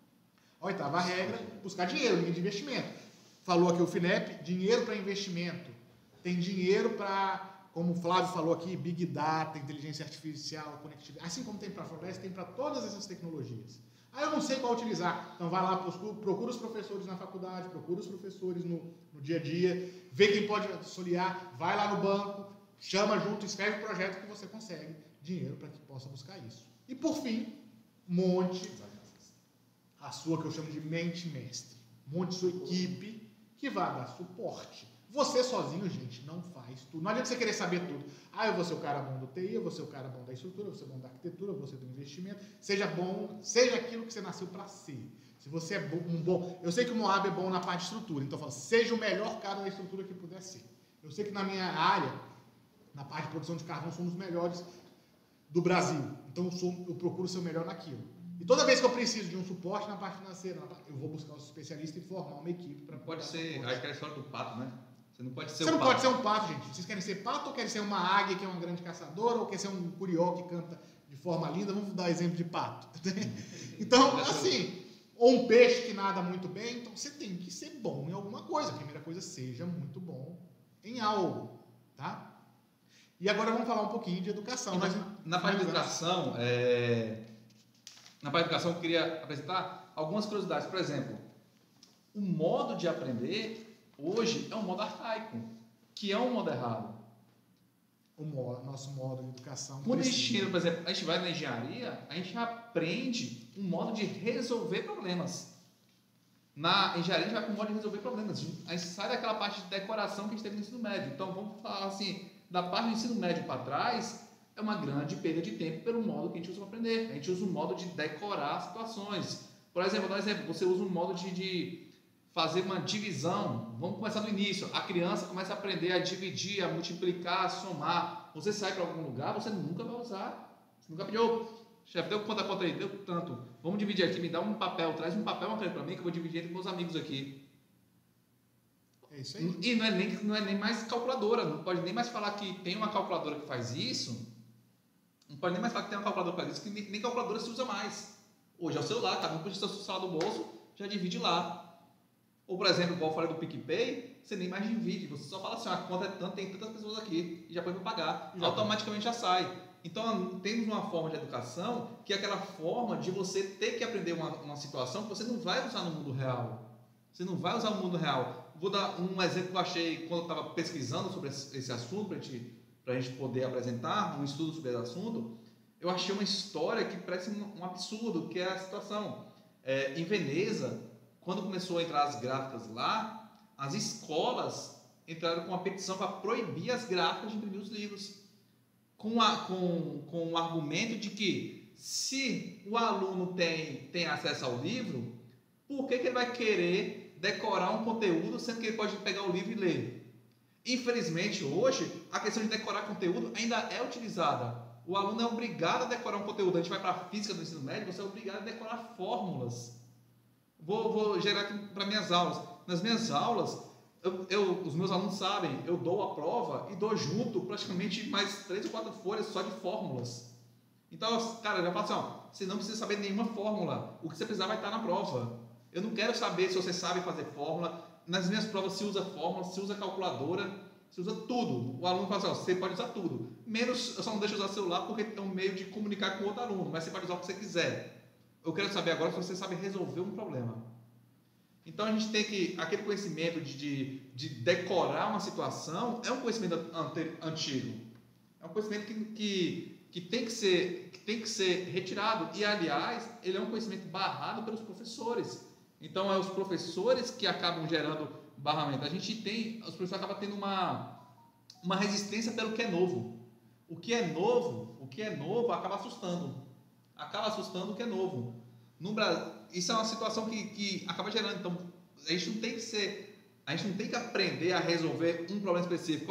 buscar dinheiro, linha de investimento. Falou aqui o FINEP, dinheiro para investimento. Tem dinheiro para, como o Flávio falou aqui, Big Data, inteligência artificial, conectividade. Assim como tem para a Floresta, tem para todas essas tecnologias. Ah, eu não sei qual utilizar. Então vai lá, procura os professores na faculdade, procura os professores no dia a dia, vê quem pode auxiliar, vai lá no banco, chama junto, escreve o projeto que você consegue dinheiro para que possa buscar isso. E por fim, monte a sua, que eu chamo de mente mestre. Monte sua equipe que vai dar suporte. Você sozinho, gente, não faz tudo. Não adianta você querer saber tudo. Ah, eu vou ser o cara bom do TI, eu vou ser o cara bom da estrutura, eu vou ser bom da arquitetura, eu vou ser do investimento. Seja bom, seja aquilo que você nasceu para ser. Se você é bom... Eu sei que o Moab é bom na parte de estrutura, então eu falo, seja o melhor cara da estrutura que puder ser. Eu sei que na minha área, na parte de produção de carvão, somos os melhores do Brasil. Então eu procuro ser o melhor naquilo. E toda vez que eu preciso de um suporte na parte financeira, eu vou buscar os especialistas e formar uma equipe para... Pode ser aquela história do pato, né? Você não pode ser Você não pode ser um pato, gente. Vocês querem ser pato ou querem ser uma águia, que é uma grande caçadora, ou quer ser um curió que canta de forma linda? Vamos dar exemplo de pato. Então, assim, ou um peixe que nada muito bem, então você tem que ser bom em alguma coisa. A primeira coisa, seja muito bom em algo, tá? E agora vamos falar um pouquinho de educação. Na parte de educação, eu queria apresentar algumas curiosidades. Por exemplo, o modo de aprender hoje é um modo arcaico, que é um modo errado. Nosso modo de educação. Quando por exemplo, a gente vai na engenharia, a gente aprende um modo de resolver problemas. Na engenharia, a gente vai com o modo de resolver problemas. A gente sai daquela parte de decoração que a gente teve no ensino médio. Então, vamos falar assim, da parte do ensino médio para trás, é uma grande perda de tempo pelo modo que a gente usa para aprender. A gente usa um modo de decorar situações. Por exemplo, você usa um modo de fazer uma divisão. Vamos começar do início. A criança começa a aprender a dividir, a multiplicar, a somar. Você sai para algum lugar, você nunca vai usar. Você nunca pediu, chefe, deu quanta conta aí? Deu tanto. Vamos dividir aqui, me dá um papel, traz um papel, uma caneta para mim, que eu vou dividir entre meus amigos aqui. É isso aí. E não é nem mais calculadora. Não pode nem mais falar que tem uma calculadora que faz isso. Não pode nem mais falar que tem uma calculadora que faz isso, que nem calculadora se usa mais. Hoje é o celular, cada um puxa o seu celular do bolso, já divide lá. Ou, por exemplo, igual eu falei do PicPay, você nem mais divide, você só fala assim, a conta é tanto, tem tantas pessoas aqui, e já põe para pagar, automaticamente já sai. Então, temos uma forma de educação que é aquela forma de você ter que aprender uma situação que você não vai usar no mundo real. Você não vai usar no mundo real. Vou dar um exemplo que eu achei quando eu estava pesquisando sobre esse assunto, para a gente poder apresentar um estudo sobre esse assunto. Eu achei uma história que parece um absurdo, que é a situação. Em Veneza, quando começou a entrar as gráficas lá, as escolas entraram com uma petição para proibir as gráficas de imprimir os livros, com o argumento de que se o aluno tem acesso ao livro, por que ele vai querer decorar um conteúdo sendo que ele pode pegar o livro e ler? Infelizmente, hoje, a questão de decorar conteúdo ainda é utilizada. O aluno é obrigado a decorar um conteúdo. A gente vai para a física do ensino médio, você é obrigado a decorar fórmulas. Vou gerar aqui para minhas aulas. Nas minhas aulas, os meus alunos sabem, eu dou a prova e dou junto praticamente mais 3 ou 4 folhas só de fórmulas. Então, cara, eu já falo assim, ó, você não precisa saber nenhuma fórmula. O que você precisar vai estar na prova. Eu não quero saber se você sabe fazer fórmula. Nas minhas provas se usa fórmula, se usa calculadora, se usa tudo. O aluno fala assim, ó, você pode usar tudo. Menos, eu só não deixo usar celular porque é um meio de comunicar com outro aluno, mas você pode usar o que você quiser. Eu quero saber agora se você sabe resolver um problema. Então a gente tem que, aquele conhecimento de decorar uma situação é um conhecimento antigo. É um conhecimento que tem que ser retirado. E, aliás, ele é um conhecimento barrado pelos professores. Então, é os professores que acabam gerando barramento. Os professores acabam tendo uma resistência pelo que é novo. O que é novo acaba assustando. Acaba assustando o que é novo. No Brasil, isso é uma situação que acaba gerando. Então, a gente não tem que aprender a resolver um problema específico.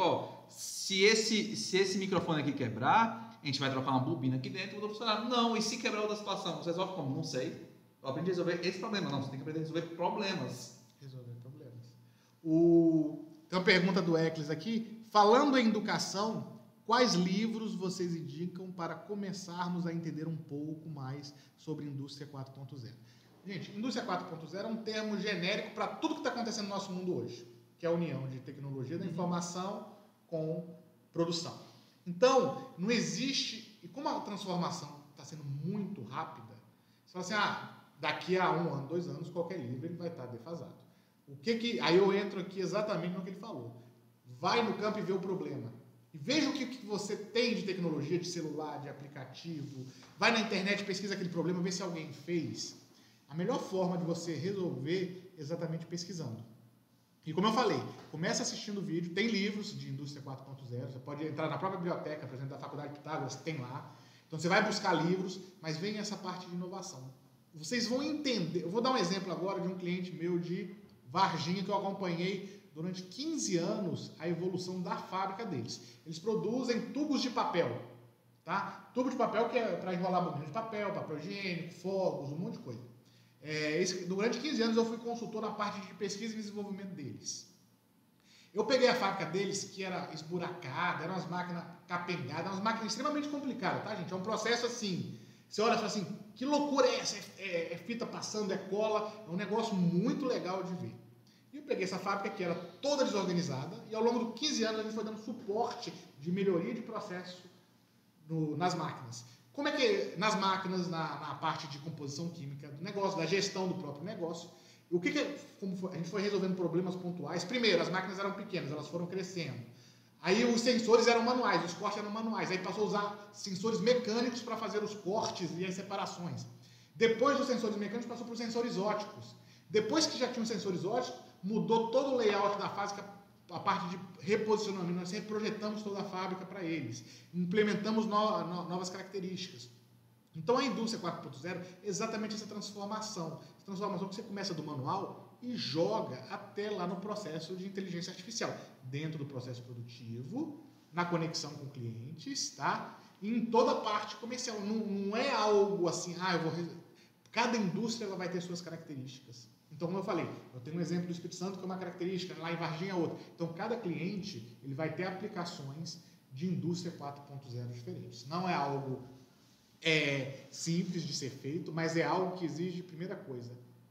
se esse microfone aqui quebrar, a gente vai trocar uma bobina aqui dentro e muda o funcionário. Não, e se quebrar outra situação, você resolve como? Não sei. Eu aprendi a resolver esse problema. Não, você tem que aprender a resolver problemas. Resolver problemas. Tem uma pergunta do Eclis aqui. Falando em educação, quais livros vocês indicam para começarmos a entender um pouco mais sobre indústria 4.0? Gente, indústria 4.0 é um termo genérico para tudo que está acontecendo no nosso mundo hoje, que é a união de tecnologia da informação com produção. Então, não existe... E como a transformação está sendo muito rápida, você fala assim, daqui a 1 ano, 2 anos, qualquer livro ele vai estar defasado. Aí eu entro aqui exatamente no que ele falou. Vai no campo e vê o problema. E veja o que você tem de tecnologia, de celular, de aplicativo. Vai na internet, pesquisa aquele problema, vê se alguém fez. A melhor forma de você resolver é exatamente pesquisando. E como eu falei, começa assistindo vídeo, tem livros de indústria 4.0, você pode entrar na própria biblioteca, por exemplo, da Faculdade de Pitágoras, que tem lá. Então você vai buscar livros, mas vem essa parte de inovação. Vocês vão entender, eu vou dar um exemplo agora de um cliente meu de Varginha, que eu acompanhei durante 15 anos a evolução da fábrica deles. Eles produzem tubos de papel, tá? Tubo de papel que é para enrolar bobina de papel, papel higiênico, fogos, um monte de coisa. Durante 15 anos eu fui consultor na parte de pesquisa e desenvolvimento deles. Eu peguei a fábrica deles que era esburacada, eram umas máquinas capengadas, eram umas máquinas extremamente complicadas, tá, gente? É um processo assim, você olha e fala assim, que loucura é essa? É fita passando, é cola, é um negócio muito legal de ver. E eu peguei essa fábrica que era toda desorganizada e ao longo de 15 anos a gente foi dando suporte de melhoria de processo nas máquinas. Como é que nas máquinas, na parte de composição química do negócio, da gestão do próprio negócio, a gente foi resolvendo problemas pontuais. Primeiro, as máquinas eram pequenas, elas foram crescendo. Aí os sensores eram manuais, os cortes eram manuais. Aí passou a usar sensores mecânicos para fazer os cortes e as separações. Depois dos sensores mecânicos, passou para os sensores óticos. Depois que já tinha os sensores óticos, mudou todo o layout da fábrica, a parte de reposicionamento. Nós reprojetamos toda a fábrica para eles. Implementamos novas características. Então a indústria 4.0 é exatamente essa transformação. Essa transformação que você começa do manual e joga até lá no processo de inteligência artificial. Dentro do processo produtivo, na conexão com clientes, tá? E em toda a parte comercial. Não é algo assim, cada indústria ela vai ter suas características. Então, como eu falei, eu tenho um exemplo do Espírito Santo que é uma característica, lá em Varginha é outra. Então, cada cliente ele vai ter aplicações de indústria 4.0 diferentes. Não é algo simples de ser feito, mas é algo que exige, primeira coisa,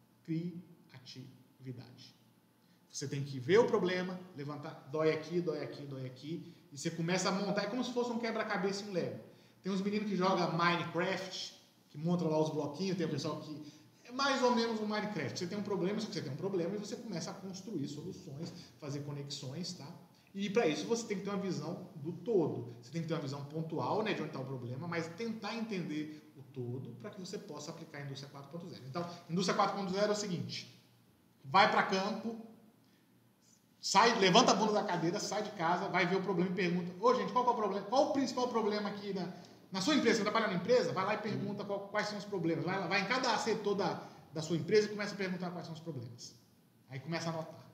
criatividade. Você tem que ver o problema, levantar, dói aqui, dói aqui, dói aqui, e você começa a montar, é como se fosse um quebra-cabeça em um Lego. Tem uns meninos que jogam Minecraft, que montam lá os bloquinhos, tem o pessoal que... É mais ou menos um Minecraft. Você tem um problema, só que você tem um problema e você começa a construir soluções, fazer conexões, tá? E para isso você tem que ter uma visão do todo. Você tem que ter uma visão pontual, né, de onde está o problema, mas tentar entender o todo para que você possa aplicar a indústria 4.0. Então, indústria 4.0 é o seguinte: vai para campo, levanta a bunda da cadeira, sai de casa, vai ver o problema e pergunta: gente, qual é o problema? Qual o principal problema aqui na sua empresa? Você trabalha na empresa? Vai lá e pergunta quais são os problemas. Vai em cada setor da sua empresa e começa a perguntar quais são os problemas. Aí começa a anotar.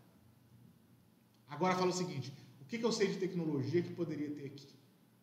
Agora fala o seguinte: o que eu sei de tecnologia que poderia ter aqui?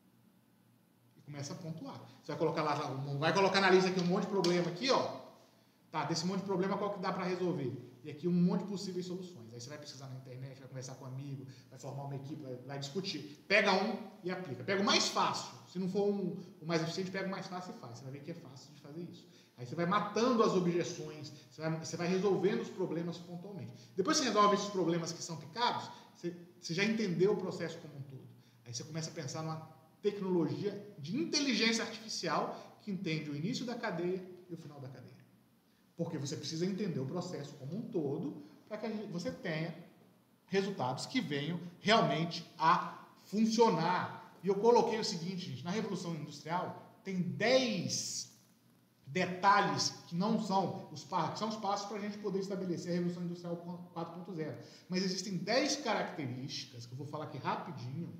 E começa a pontuar. Você vai colocar na lista aqui um monte de problema aqui, ó. Tá, desse monte de problema, qual que dá para resolver? E aqui um monte de possíveis soluções. Aí você vai pesquisar na internet, vai conversar com um amigo, vai formar uma equipe, vai discutir. Pega um e aplica. Pega o mais fácil. Se não for o mais eficiente, pega o mais fácil e faz. Você vai ver que é fácil de fazer isso. Aí você vai matando as objeções, você vai resolvendo os problemas pontualmente. Depois que você resolve esses problemas que são picados, você já entendeu o processo como um todo. Aí você começa a pensar numa tecnologia de inteligência artificial que entende o início da cadeia e o final da cadeia. Porque você precisa entender o processo como um todo para que você tenha resultados que venham realmente a funcionar. E eu coloquei o seguinte, gente: na Revolução Industrial tem 10 detalhes que não são os passos, que são os passos para a gente poder estabelecer a Revolução Industrial 4.0. Mas existem 10 características, que eu vou falar aqui rapidinho,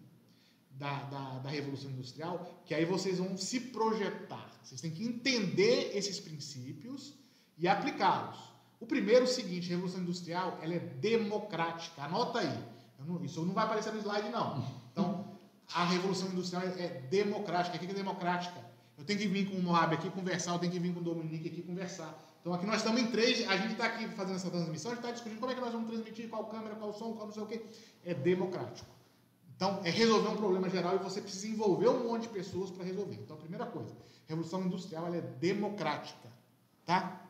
da Revolução Industrial, que aí vocês vão se projetar. Vocês têm que entender esses princípios e aplicá-los. O primeiro é o seguinte: a Revolução Industrial ela é democrática. Anota aí. Isso não vai aparecer no slide, não. Então, a Revolução Industrial é democrática. O que é democrática? Eu tenho que vir com o Moab aqui conversar, eu tenho que vir com o Dominique aqui conversar. Então aqui nós estamos em 3, a gente está aqui fazendo essa transmissão, a gente está discutindo como é que nós vamos transmitir, qual câmera, qual som, qual não sei o quê. É democrático. Então, é resolver um problema geral e você precisa envolver um monte de pessoas para resolver. Então, a primeira coisa, a Revolução Industrial ela é democrática. Tá?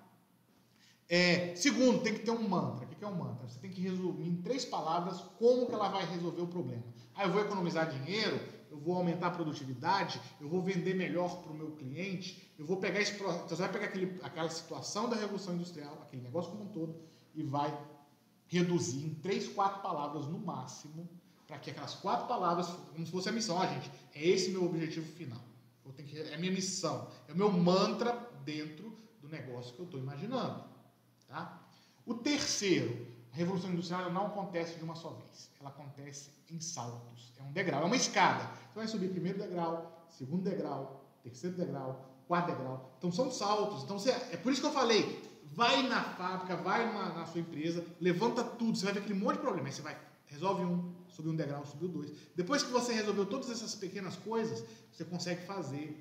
Segundo, tem que ter um mantra. O que é um mantra? Você tem que resumir em 3 palavras como que ela vai resolver o problema. Eu vou economizar dinheiro, eu vou aumentar a produtividade, eu vou vender melhor para o meu cliente, eu vou pegar esse... Então, você vai pegar aquela situação da Revolução Industrial, aquele negócio como um todo, e vai reduzir em 3, 4 palavras no máximo, para que aquelas 4 palavras, como se fosse a missão, gente, é esse meu objetivo final. É a minha missão, é o meu mantra dentro do negócio que eu estou imaginando. Tá? O terceiro, a Revolução Industrial ela não acontece de uma só vez, ela acontece em saltos, é um degrau, é uma escada. Você vai subir primeiro degrau, segundo degrau, terceiro degrau, quarto degrau. Então são saltos. Então é por isso que eu falei, vai na fábrica, vai na sua empresa, levanta tudo, você vai ver aquele monte de problema, aí você vai, resolve subiu um degrau, subiu 2. Depois que você resolveu todas essas pequenas coisas, você consegue fazer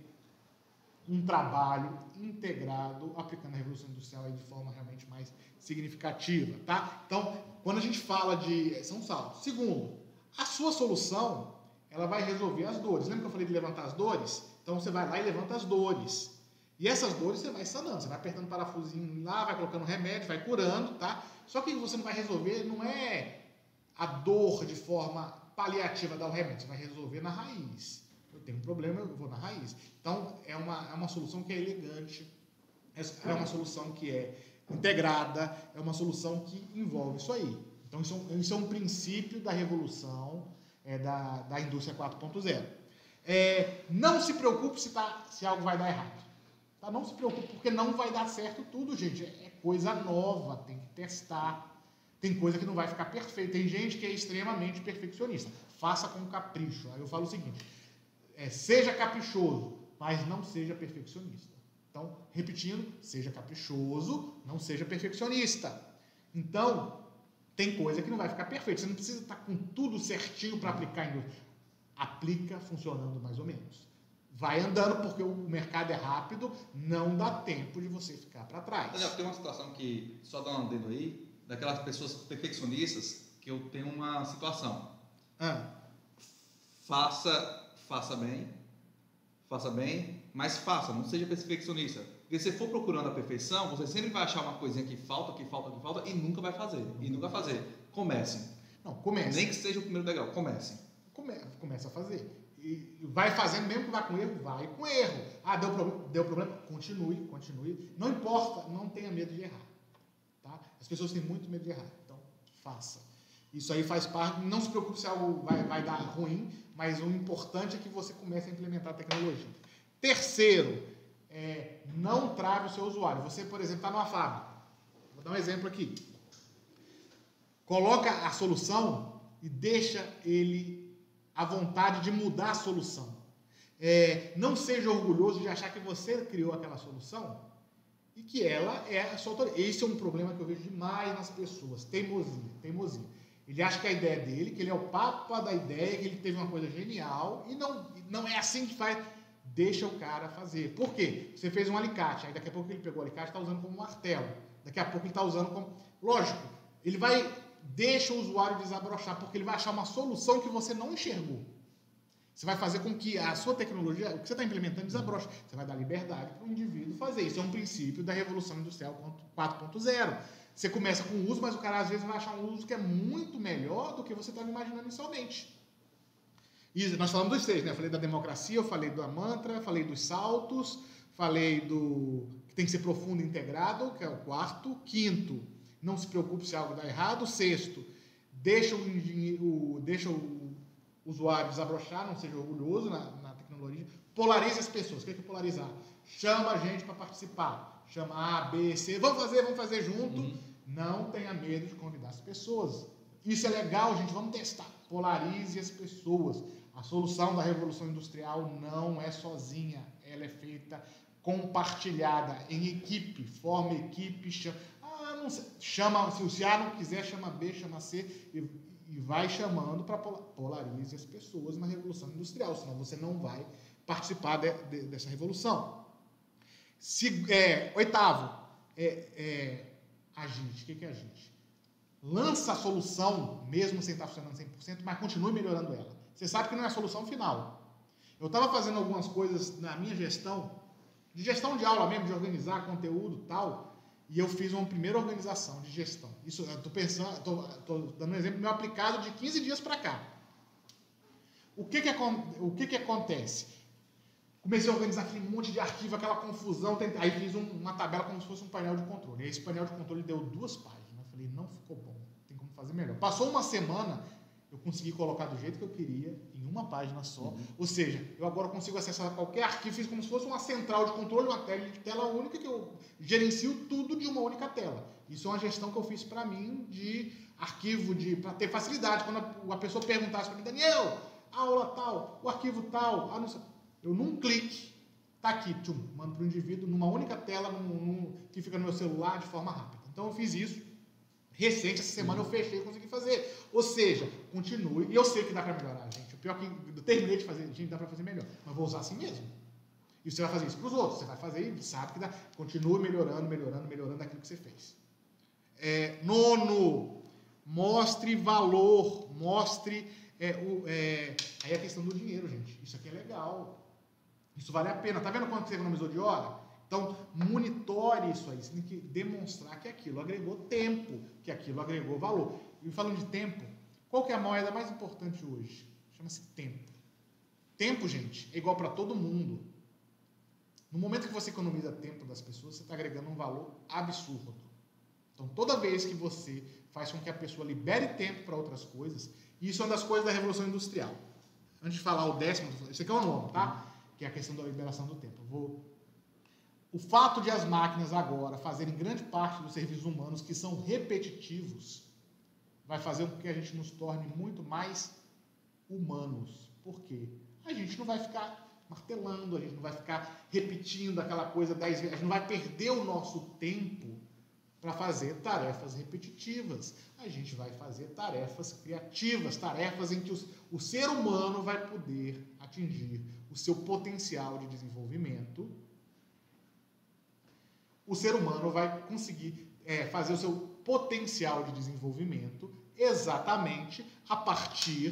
um trabalho integrado aplicando a Revolução Industrial aí de forma realmente mais significativa, tá? Então, quando a gente fala são saltos. Segundo, a sua solução, ela vai resolver as dores. Lembra que eu falei de levantar as dores? Então, você vai lá e levanta as dores. E essas dores você vai sanando, você vai apertando o parafusinho lá, vai colocando remédio, vai curando, tá? Só que você não vai resolver, não é a dor de forma paliativa dar o remédio, você vai resolver na raiz. Eu tenho um problema, eu vou na raiz. Então, é uma solução que é elegante, é uma solução que é integrada, é uma solução que envolve isso aí. Então, isso é um princípio da revolução da indústria 4.0. Não se preocupe se algo vai dar errado. Tá? Não se preocupe, porque não vai dar certo tudo, gente. É coisa nova, tem que testar. Tem coisa que não vai ficar perfeita. Tem gente que é extremamente perfeccionista. Faça com capricho. Aí eu falo o seguinte, seja caprichoso, mas não seja perfeccionista. Então, repetindo, seja caprichoso, não seja perfeccionista. Então, tem coisa que não vai ficar perfeita. Você não precisa estar com tudo certinho para aplicar em indústria. Aplica funcionando mais ou menos. Vai andando, porque o mercado é rápido, não dá tempo de você ficar para trás. Tem uma situação que, só dá um dedo aí, daquelas pessoas perfeccionistas, que eu tenho uma situação. Faça bem, mas faça, não seja perfeccionista. Porque se você for procurando a perfeição, você sempre vai achar uma coisinha que falta, e nunca vai fazer. Comece. Não, comece. Nem que seja o primeiro degrau, comece. Começa a fazer. E vai fazendo, mesmo que vá com erro, vai com erro. Deu problema, continue. Não importa, não tenha medo de errar. Tá? As pessoas têm muito medo de errar, então faça. Isso aí faz parte, não se preocupe se algo vai dar ruim, mas o importante é que você comece a implementar a tecnologia. Terceiro, não trave o seu usuário. Você, por exemplo, está numa fábrica. Vou dar um exemplo aqui. Coloca a solução e deixa ele à vontade de mudar a solução. Não seja orgulhoso de achar que você criou aquela solução e que ela é a sua autoria. Esse é um problema que eu vejo demais nas pessoas. Teimosia. Ele acha que a ideia é dele, que ele é o papa da ideia, que ele teve uma coisa genial e não é assim que faz. Deixa o cara fazer. Por quê? Você fez um alicate, aí daqui a pouco ele pegou o alicate e está usando como martelo. Daqui a pouco ele está usando como... Lógico, ele deixa o usuário desabrochar, porque ele vai achar uma solução que você não enxergou. Você vai fazer com que a sua tecnologia, o que você está implementando, desabroche. Você vai dar liberdade para o indivíduo fazer. Isso é um princípio da Revolução Industrial 4.0. Você começa com o uso, mas o cara às vezes vai achar um uso que é muito melhor do que você estava imaginando inicialmente. E nós falamos dos 3, né? Eu falei da democracia, eu falei da mantra, falei dos saltos, falei do que tem que ser profundo e integrado, que é o 4º. 5º, não se preocupe se algo dá errado. 6º, deixa o usuário desabrochar, não seja orgulhoso na tecnologia. Polarize as pessoas. O que é polarizar? Chama a gente para participar. Chama A, B, C. Vamos fazer junto. Não tenha medo de convidar as pessoas. Isso é legal, gente. Vamos testar. Polarize as pessoas. A solução da Revolução Industrial não é sozinha. Ela é feita compartilhada, em equipe. Forma equipe, chama. Não sei, chama, se o A não quiser, chama B, chama C. e vai chamando para polarize as pessoas na Revolução Industrial, senão você não vai participar dessa revolução. Oitavo, agite. O que é agite? Lança a solução, mesmo sem estar funcionando 100%, mas continue melhorando ela. Você sabe que não é a solução final. Eu estava fazendo algumas coisas na minha gestão, de gestão de aula mesmo, de organizar conteúdo e tal, e eu fiz uma primeira organização de gestão. Isso, eu estou dando um exemplo meu aplicado de 15 dias para cá. O que acontece? Comecei a organizar aquele monte de arquivo, aquela confusão, aí fiz uma tabela como se fosse um painel de controle. E esse painel de controle deu 2 páginas. Eu falei, não ficou bom, tem como fazer melhor. Passou uma semana, eu consegui colocar do jeito que eu queria, em uma página só. Ou seja, eu agora consigo acessar qualquer arquivo, fiz como se fosse uma central de controle, uma tela única, que eu gerencio tudo de uma única tela. Isso é uma gestão que eu fiz para mim, de arquivo, para ter facilidade. Quando a pessoa perguntasse para mim, Daniel, a aula tal, o arquivo tal, não sei. Eu, num clique, tá aqui, mando para o indivíduo, numa única tela, que fica no meu celular, de forma rápida. Então eu fiz isso. Recente, essa semana eu fechei e consegui fazer. Ou seja, continue. E eu sei que dá para melhorar, gente. O pior é que eu terminei de fazer, gente, dá para fazer melhor. Mas vou usar assim mesmo. E você vai fazer isso para os outros. Você vai fazer e sabe que dá. Continue melhorando aquilo que você fez. Nono, mostre valor. Mostre... aí a questão do dinheiro, gente. Isso aqui é legal. Isso vale a pena. Tá vendo quanto você economizou de hora? Então, monitore isso aí. Você tem que demonstrar que aquilo agregou tempo, que aquilo agregou valor. E falando de tempo, qual que é a moeda mais importante hoje? Chama-se tempo. Tempo, gente, é igual para todo mundo. No momento que você economiza tempo das pessoas, você está agregando um valor absurdo. Então, toda vez que você faz com que a pessoa libere tempo para outras coisas, e isso é uma das coisas da Revolução Industrial. Antes de falar o 10º, esse aqui é o nono, tá? Que é a questão da liberação do tempo. O fato de as máquinas agora fazerem grande parte dos serviços humanos que são repetitivos vai fazer com que a gente nos torne muito mais humanos. Por quê? A gente não vai ficar martelando, a gente não vai ficar repetindo aquela coisa 10 vezes, a gente não vai perder o nosso tempo para fazer tarefas repetitivas. A gente vai fazer tarefas criativas, tarefas em que o ser humano vai poder atingir o seu potencial de desenvolvimento. O ser humano vai conseguir fazer o seu potencial de desenvolvimento exatamente a partir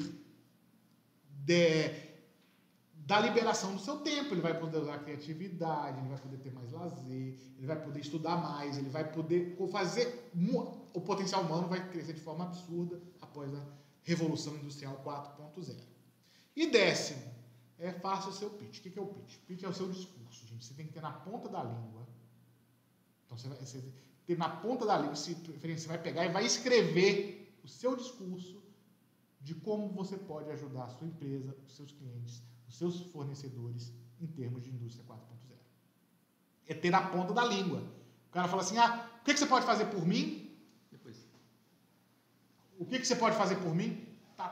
da liberação do seu tempo. Ele vai poder usar a criatividade, ele vai poder ter mais lazer, ele vai poder estudar mais, ele vai poder fazer... O potencial humano vai crescer de forma absurda após a Revolução Industrial 4.0. E 10º, faça o seu pitch. O que é o pitch? Pitch é o seu discurso, gente. Você tem que ter na ponta da língua. Então, você vai ter na ponta da língua, se preferência, você vai pegar e vai escrever o seu discurso de como você pode ajudar a sua empresa, os seus clientes, os seus fornecedores em termos de indústria 4.0. É ter na ponta da língua. O cara fala assim, o que você pode fazer por mim? Depois. O que você pode fazer por mim?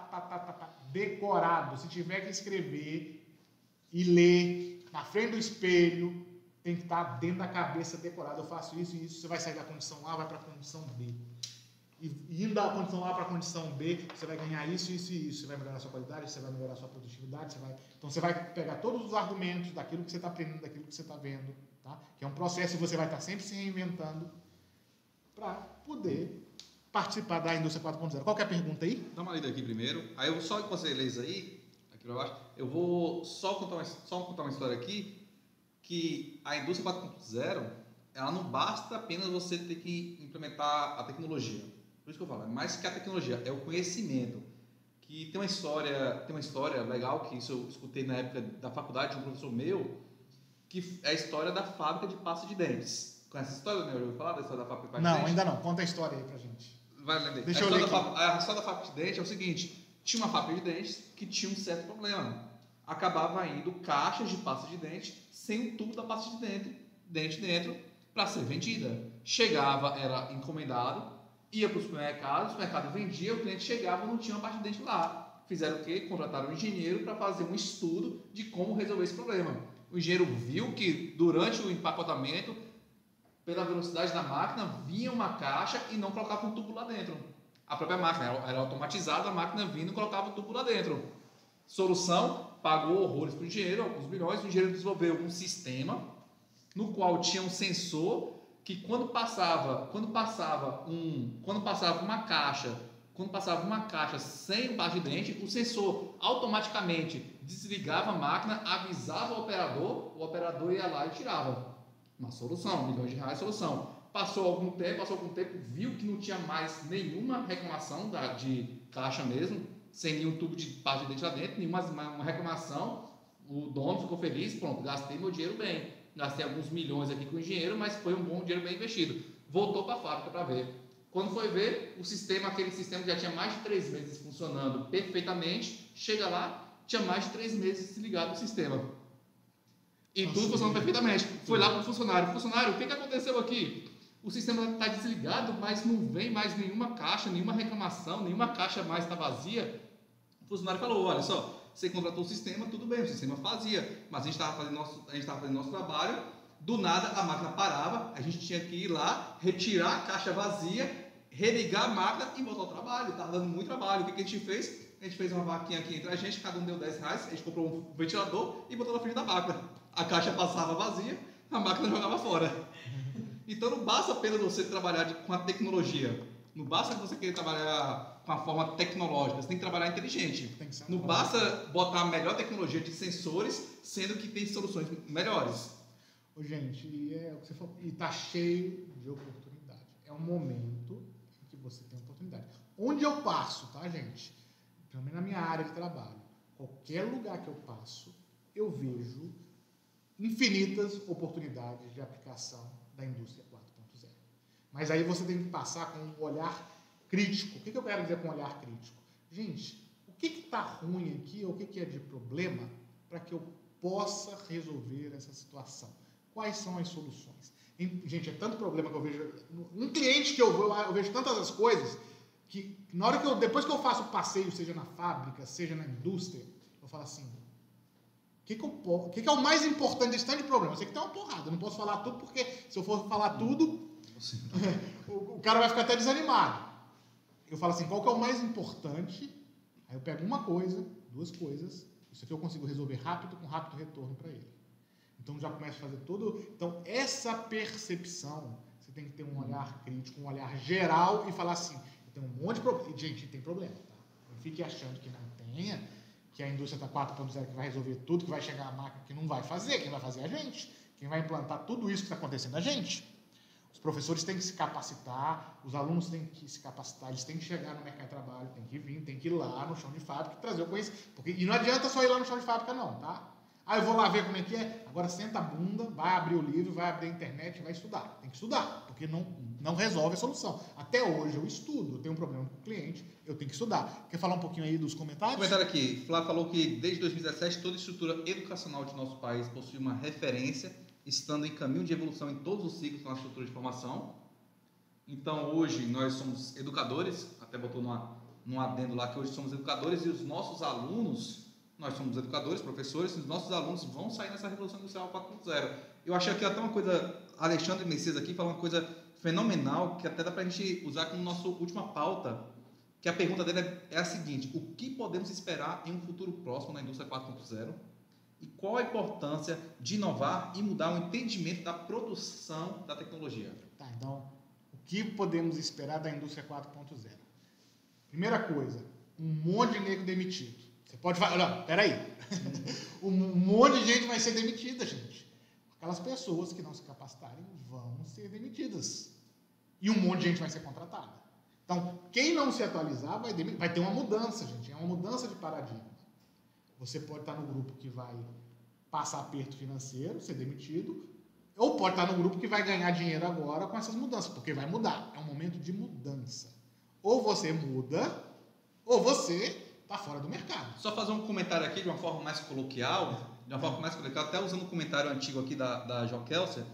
Decorado. Se tiver que escrever e ler na frente do espelho, tem que estar dentro da cabeça decorado. Eu faço isso e isso. Você vai sair da condição A, vai para a condição B. E indo da condição A para a condição B, você vai ganhar isso, isso e isso. Você vai melhorar a sua qualidade, você vai melhorar a sua produtividade. Então você vai pegar todos os argumentos daquilo que você está aprendendo, daquilo que você está vendo, tá? Que é um processo e você vai estar sempre se reinventando para poder participar da indústria 4.0. Qual que é a pergunta aí? Dá uma lida aqui primeiro. Aí eu só que você lê isso aí, aqui para baixo, eu vou só contar uma história aqui, que a indústria 4.0, ela não basta apenas você ter que implementar a tecnologia. Por isso que eu falo, é mais que a tecnologia, é o conhecimento. Que tem uma história legal, que isso eu escutei na época da faculdade de um professor meu, que é a história da fábrica de pasta de dentes. Conhece essa história, né? Eu ouvi falar da história da fábrica de pasta de dentes? Não, ainda não. Conta a história aí pra gente. Vai lembrar. Deixa eu ler aqui. A história da fábrica de dentes é o seguinte, tinha uma fábrica de dentes que tinha um certo problema. Acabava indo caixas de pasta de dente sem o tubo da pasta de dente dentro para ser vendida. Chegava, era encomendado, ia para o supermercado vendia, o cliente chegava e não tinha uma pasta de dente lá. Fizeram o quê? Contrataram um engenheiro para fazer um estudo de como resolver esse problema. O engenheiro viu que durante o empacotamento, pela velocidade da máquina, vinha uma caixa e não colocava um tubo lá dentro. a própria máquina. Era automatizada, a máquina vindo e colocava o tubo lá dentro. Solução, pagou horrores para o engenheiro, alguns milhões, o engenheiro desenvolveu um sistema no qual tinha um sensor que quando passava uma caixa sem o par de dente, o sensor automaticamente desligava a máquina, avisava o operador ia lá e tirava. Uma solução, milhões de reais, solução. Passou algum tempo, viu que não tinha mais nenhuma reclamação de caixa mesmo, sem nenhum tubo de par de dente lá dentro, nenhuma uma reclamação, o dono ficou feliz, pronto, gastei meu dinheiro bem. Gastei alguns milhões aqui com o engenheiro, mas foi um bom dinheiro bem investido. Voltou para a fábrica para ver. Quando foi ver, aquele sistema já tinha mais de 3 meses funcionando perfeitamente. Chega lá, tinha mais de 3 meses desligado o sistema. E tudo funcionando perfeitamente. Foi lá para o funcionário. Funcionário, o que aconteceu aqui? O sistema está desligado, mas não vem mais nenhuma caixa, nenhuma reclamação, nenhuma caixa mais está vazia. O funcionário falou, olha só, você contratou o sistema, tudo bem, o sistema fazia, mas a gente estava fazendo nosso trabalho, do nada a máquina parava, a gente tinha que ir lá, retirar a caixa vazia, religar a máquina e voltar ao trabalho, estava dando muito trabalho. O que a gente fez? A gente fez uma vaquinha aqui entre a gente, cada um deu 10 reais, a gente comprou um ventilador e botou na frente da máquina. A caixa passava vazia, a máquina jogava fora. Então não basta apenas você trabalhar com a tecnologia, não basta você querer trabalhar com a forma tecnológica, você tem que trabalhar inteligente. Não basta botar a melhor tecnologia de sensores, sendo que tem soluções melhores. Gente, é o que você falou, e está cheio de oportunidade. É um momento em que você tem oportunidade. Onde eu passo, tá, gente? Pelo menos na minha área de trabalho, qualquer lugar que eu passo, eu vejo infinitas oportunidades de aplicação da indústria 4.0. Mas aí você tem que passar com um olhar crítico. O que eu quero dizer com olhar crítico? Gente, o que está ruim aqui, ou o que é de problema, para que eu possa resolver essa situação? Quais são as soluções? Gente, é tanto problema que eu vejo. Um cliente que eu vou lá, eu vejo tantas as coisas, que na hora que depois que eu faço o passeio, seja na fábrica, seja na indústria, eu falo assim, o que é o mais importante desse tanto de problema? Eu sei que tem uma porrada, eu não posso falar tudo, porque se eu for falar tudo, o cara vai ficar até desanimado. Eu falo assim, qual que é o mais importante? Aí eu pego uma coisa, 2 coisas, isso aqui eu consigo resolver rápido, com rápido retorno para ele. Então já começa a fazer tudo. Então essa percepção, você tem que ter um olhar crítico, um olhar geral e falar assim, eu tenho um monte de problema. Gente, tem problema, tá? Não fique achando que não tenha, que a indústria está 4.0 que vai resolver tudo, que vai chegar a máquina que não vai fazer. Quem vai fazer é a gente. Quem vai implantar tudo isso que está acontecendo é a gente. Os professores têm que se capacitar, os alunos têm que se capacitar, eles têm que chegar no mercado de trabalho, têm que vir, têm que ir lá no chão de fábrica e trazer o conhecimento. E não adianta só ir lá no chão de fábrica não, tá? Ah, eu vou lá ver como é que é. Agora senta a bunda, vai abrir o livro, vai abrir a internet e vai estudar. Tem que estudar, porque não resolve a solução. Até hoje eu estudo, eu tenho um problema com o cliente, eu tenho que estudar. Quer falar um pouquinho aí dos comentários? Comentário aqui. Flávio falou que desde 2017 toda a estrutura educacional de nosso país possui uma referência, estando em caminho de evolução em todos os ciclos da nossa estrutura de formação. Então hoje nós somos educadores, até botou num adendo lá que hoje somos educadores e os nossos alunos, nós somos educadores, professores, e os nossos alunos vão sair nessa Revolução Industrial 4.0. Eu achei aqui até uma coisa, Alexandre Messias aqui falou uma coisa fenomenal, que até dá para a gente usar como nossa última pauta, que a pergunta dele é a seguinte: o que podemos esperar em um futuro próximo na indústria 4.0? E qual a importância de inovar e mudar o entendimento da produção da tecnologia? Tá, então, o que podemos esperar da indústria 4.0? Primeira coisa, um monte de nego demitido. Você pode falar, não, peraí. Um monte de gente vai ser demitida, gente. Aquelas pessoas que não se capacitarem vão ser demitidas. E um monte de gente vai ser contratada. Então, quem não se atualizar vai ter uma mudança, gente. É uma mudança de paradigma. Você pode estar no grupo que vai passar aperto financeiro, ser demitido, ou pode estar no grupo que vai ganhar dinheiro agora com essas mudanças, porque vai mudar. É um momento de mudança. Ou você muda, ou você está fora do mercado. Só fazer um comentário aqui de uma forma mais coloquial, até usando um comentário antigo aqui da Jokelsia,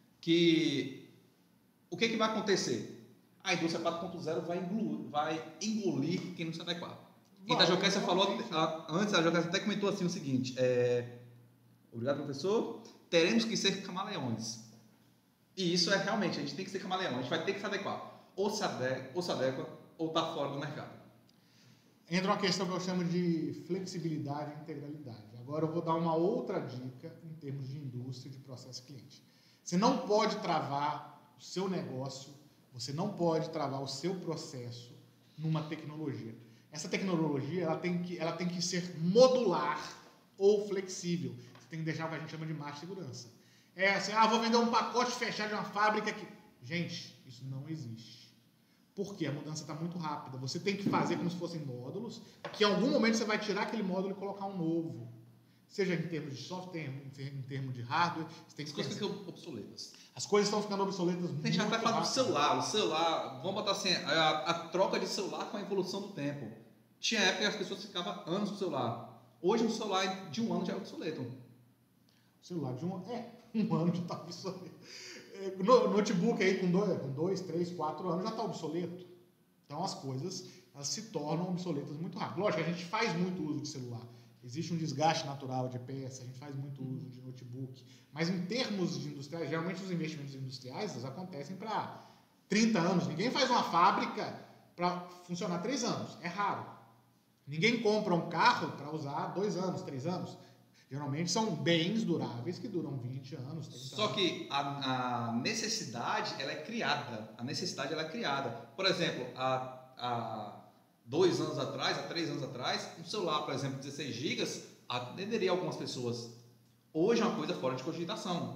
que o que vai acontecer? A indústria 4.0 vai engolir quem não se adequar. E a Jokelsia falou, antes a Jokelsia até comentou assim o seguinte, obrigado professor, teremos que ser camaleões. E isso é realmente, a gente tem que ser camaleão, a gente vai ter que se adequar. Ou se adequa, ou está fora do mercado? Entra uma questão que eu chamo de flexibilidade e integralidade. Agora eu vou dar uma outra dica em termos de indústria e de processo cliente. Você não pode travar o seu negócio, você não pode travar o seu processo numa tecnologia. Essa tecnologia ela tem que ser modular ou flexível. Você tem que deixar o que a gente chama de margem de segurança. É assim, vou vender um pacote fechado de uma fábrica que... Gente, isso não existe. Porque a mudança está muito rápida. Você tem que fazer como se fossem módulos, que em algum momento você vai tirar aquele módulo e colocar um novo. Seja em termos de software, em termos de hardware. Você tem que As coisas ficam obsoletas. As coisas estão ficando obsoletas muito rápido. A gente já vai falar do celular. O celular, vamos botar assim, a troca de celular com a evolução do tempo. Tinha época que as pessoas ficavam anos com o celular. Hoje um celular de um ano já é obsoleto. O celular de um ano já está obsoleto. Notebook aí com 2, 3, 4 anos já está obsoleto. Então as coisas elas se tornam obsoletas muito rápido. Lógico, a gente faz muito uso de celular. Existe um desgaste natural de peça, a gente faz muito uso de notebook. Mas em termos de industriais, geralmente os investimentos industriais eles acontecem para 30 anos. Ninguém faz uma fábrica para funcionar 3 anos. É raro. Ninguém compra um carro para usar 2 anos, 3 anos. Geralmente são bens duráveis que duram 20 anos, 30 Só anos. que a necessidade ela é criada. A necessidade ela é criada. Por exemplo, há 2 anos atrás, há 3 anos atrás, um celular, por exemplo, 16 GB, atenderia algumas pessoas. Hoje é uma coisa fora de cogitação.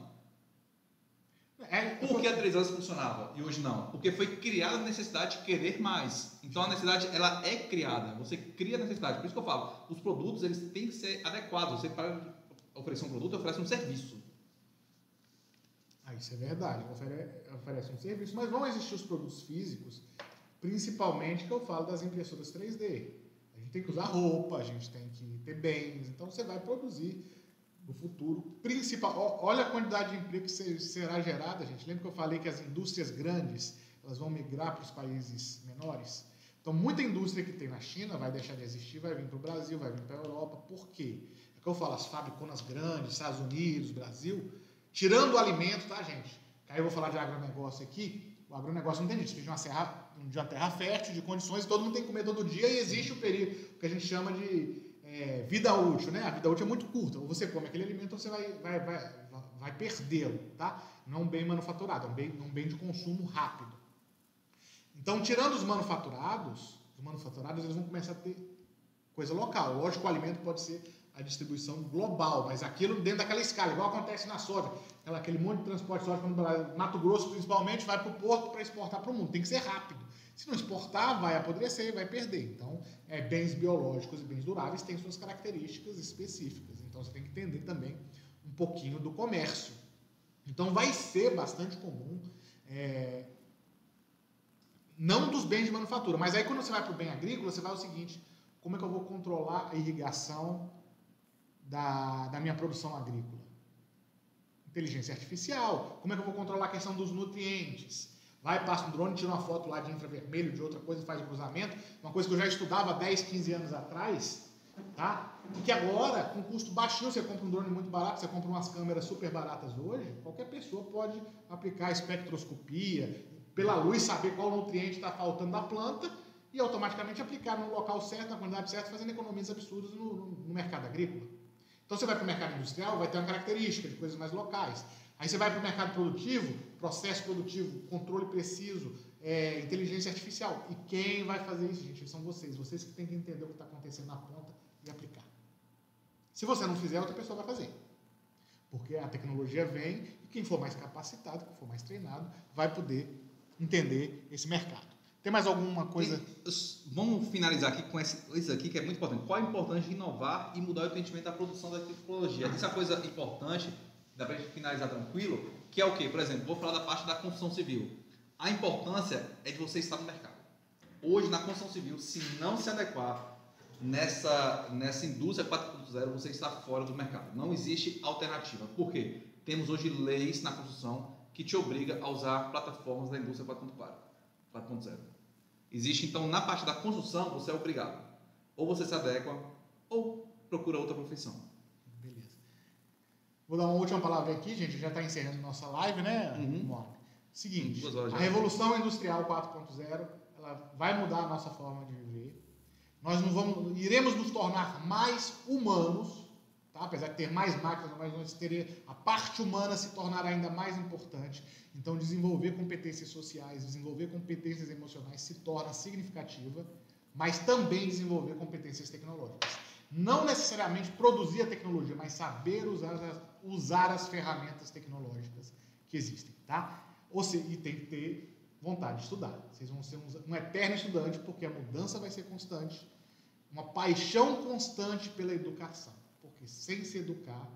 Por que há 3 anos funcionava e hoje não? Porque foi criada a necessidade de querer mais. Então a necessidade ela é criada. Você cria a necessidade. Por isso que eu falo, os produtos eles têm que ser adequados. Você para oferecer um produto, oferece um serviço. Isso é verdade. Oferece um serviço, mas vão existir os produtos físicos, principalmente que eu falo das impressoras 3D. A gente tem que usar roupa, a gente tem que ter bens. Então você vai produzir no futuro, olha a quantidade de emprego que será gerada, gente. Lembra que eu falei que as indústrias grandes elas vão migrar para os países menores? Então, muita indústria que tem na China vai deixar de existir, vai vir para o Brasil, vai vir para a Europa. Por quê? É que eu falo, as fabriconas grandes, Estados Unidos, Brasil, tirando o alimento, tá, gente? Aí eu vou falar de agronegócio aqui. O agronegócio não tem jeito, precisa de uma terra fértil, de condições, todo mundo tem que comer todo dia e existe o período que a gente chama de vida útil, né? A vida útil é muito curta. Ou você come aquele alimento ou você vai perdê-lo, tá? Não é um bem manufaturado, é um bem de consumo rápido. Então, tirando os manufaturados eles vão começar a ter coisa local. Lógico que o alimento pode ser a distribuição global, mas aquilo dentro daquela escala, igual acontece na soja. Aquele monte de transporte de soja, no Mato Grosso principalmente, vai para o porto para exportar para o mundo. Tem que ser rápido. Se não exportar, vai apodrecer, vai perder. Então, bens biológicos e bens duráveis têm suas características específicas. Então, você tem que entender também um pouquinho do comércio. Então, vai ser bastante comum, não dos bens de manufatura, mas aí quando você vai para o bem agrícola, você vai o seguinte, como é que eu vou controlar a irrigação da minha produção agrícola? Inteligência artificial. Como é que eu vou controlar a questão dos nutrientes? Passa um drone, tira uma foto lá de infravermelho, de outra coisa, faz o cruzamento. Uma coisa que eu já estudava 10, 15 anos atrás, tá? Porque agora, com custo baixinho, você compra um drone muito barato, você compra umas câmeras super baratas hoje, qualquer pessoa pode aplicar espectroscopia, pela luz saber qual nutriente está faltando na planta e automaticamente aplicar no local certo, na quantidade certa, fazendo economias absurdas no mercado agrícola. Então você vai para o mercado industrial, vai ter uma característica de coisas mais locais. Aí você vai para o mercado produtivo, processo produtivo, controle preciso, inteligência artificial. E quem vai fazer isso, gente? São vocês. Vocês que têm que entender o que está acontecendo na ponta e aplicar. Se você não fizer, outra pessoa vai fazer. Porque a tecnologia vem e quem for mais capacitado, quem for mais treinado, vai poder entender esse mercado. Tem mais alguma coisa? Vamos finalizar aqui com isso aqui que é muito importante. Qual a importância de inovar e mudar o entendimento da produção da tecnologia? Isso é uma coisa importante, dá para a gente finalizar tranquilo, que é o quê? Por exemplo, vou falar da parte da construção civil. A importância é de você estar no mercado. Hoje, na construção civil, se não se adequar nessa indústria 4.0, você está fora do mercado. Não existe alternativa. Por quê? Temos hoje leis na construção que te obriga a usar plataformas da indústria 4.0. Existe, então, na parte da construção, você é obrigado. Ou você se adequa, ou procura outra profissão. Beleza. Vou dar uma última palavra aqui, gente. Já está encerrando nossa live, né? Uhum. Seguinte, a Revolução Industrial 4.0, ela vai mudar a nossa forma de viver. Nós iremos nos tornar mais humanos, tá? Apesar de ter mais máquinas, mas a parte humana se tornará ainda mais importante. Então, desenvolver competências sociais, desenvolver competências emocionais se torna significativa, mas também desenvolver competências tecnológicas. Não necessariamente produzir a tecnologia, mas saber usar as ferramentas tecnológicas que existem, tá? E tem que ter vontade de estudar. Vocês vão ser um eterno estudante, porque a mudança vai ser constante, uma paixão constante pela educação, porque sem se educar,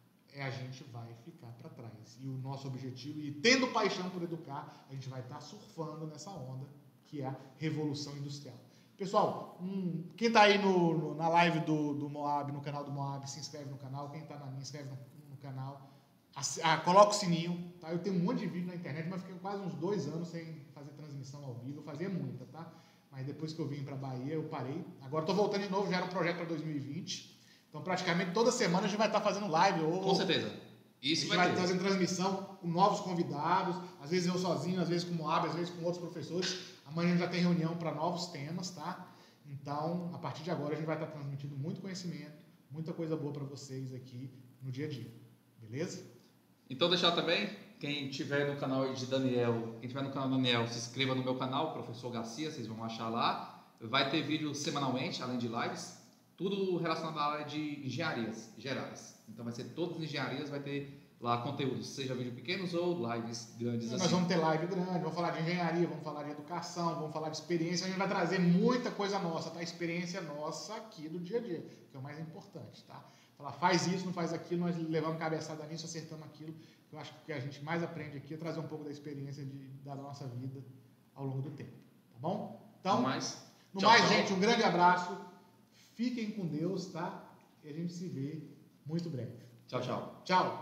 a gente vai ficar para trás. E o nosso objetivo, e tendo paixão por educar, a gente vai estar surfando nessa onda, que é a revolução industrial. Pessoal, quem está aí na live do Moab, no canal do Moab, se inscreve no canal. Quem está na minha, inscreve no canal. Coloca o sininho, tá? Eu tenho um monte de vídeo na internet, mas fiquei quase uns 2 anos sem fazer transmissão ao vivo. Eu fazia muita, tá? Mas depois que eu vim para a Bahia, eu parei. Agora estou voltando de novo, já era um projeto para 2020. Então, praticamente toda semana a gente vai estar fazendo live. Com certeza. Isso vai ter. A gente vai fazendo transmissão com novos convidados, às vezes eu sozinho, às vezes com o Moab, às vezes com outros professores. Amanhã já tem reunião para novos temas, tá? Então, a partir de agora, a gente vai estar transmitindo muito conhecimento, muita coisa boa para vocês aqui no dia a dia. Beleza? Então, deixar também, quem tiver no canal de Daniel, quem tiver no canal do Daniel, se inscreva no meu canal, Professor Garcia, vocês vão achar lá. Vai ter vídeo semanalmente, além de lives, tudo relacionado à área de engenharias gerais. Então, vai ser todas as engenharias, vai ter lá conteúdos, seja vídeos pequenos ou lives grandes assim. Nós vamos ter live grande, vamos falar de engenharia, vamos falar de educação, vamos falar de experiência, a gente vai trazer muita coisa nossa, tá? Experiência nossa aqui do dia a dia, que é o mais importante, tá? Falar, faz isso, não faz aquilo, nós levamos cabeçada nisso, acertamos aquilo. Eu acho que o que a gente mais aprende aqui é trazer um pouco da experiência da nossa vida ao longo do tempo, tá bom? Então, no mais, gente, um grande abraço, fiquem com Deus, tá? E a gente se vê muito breve. Tchau, tchau. Tchau.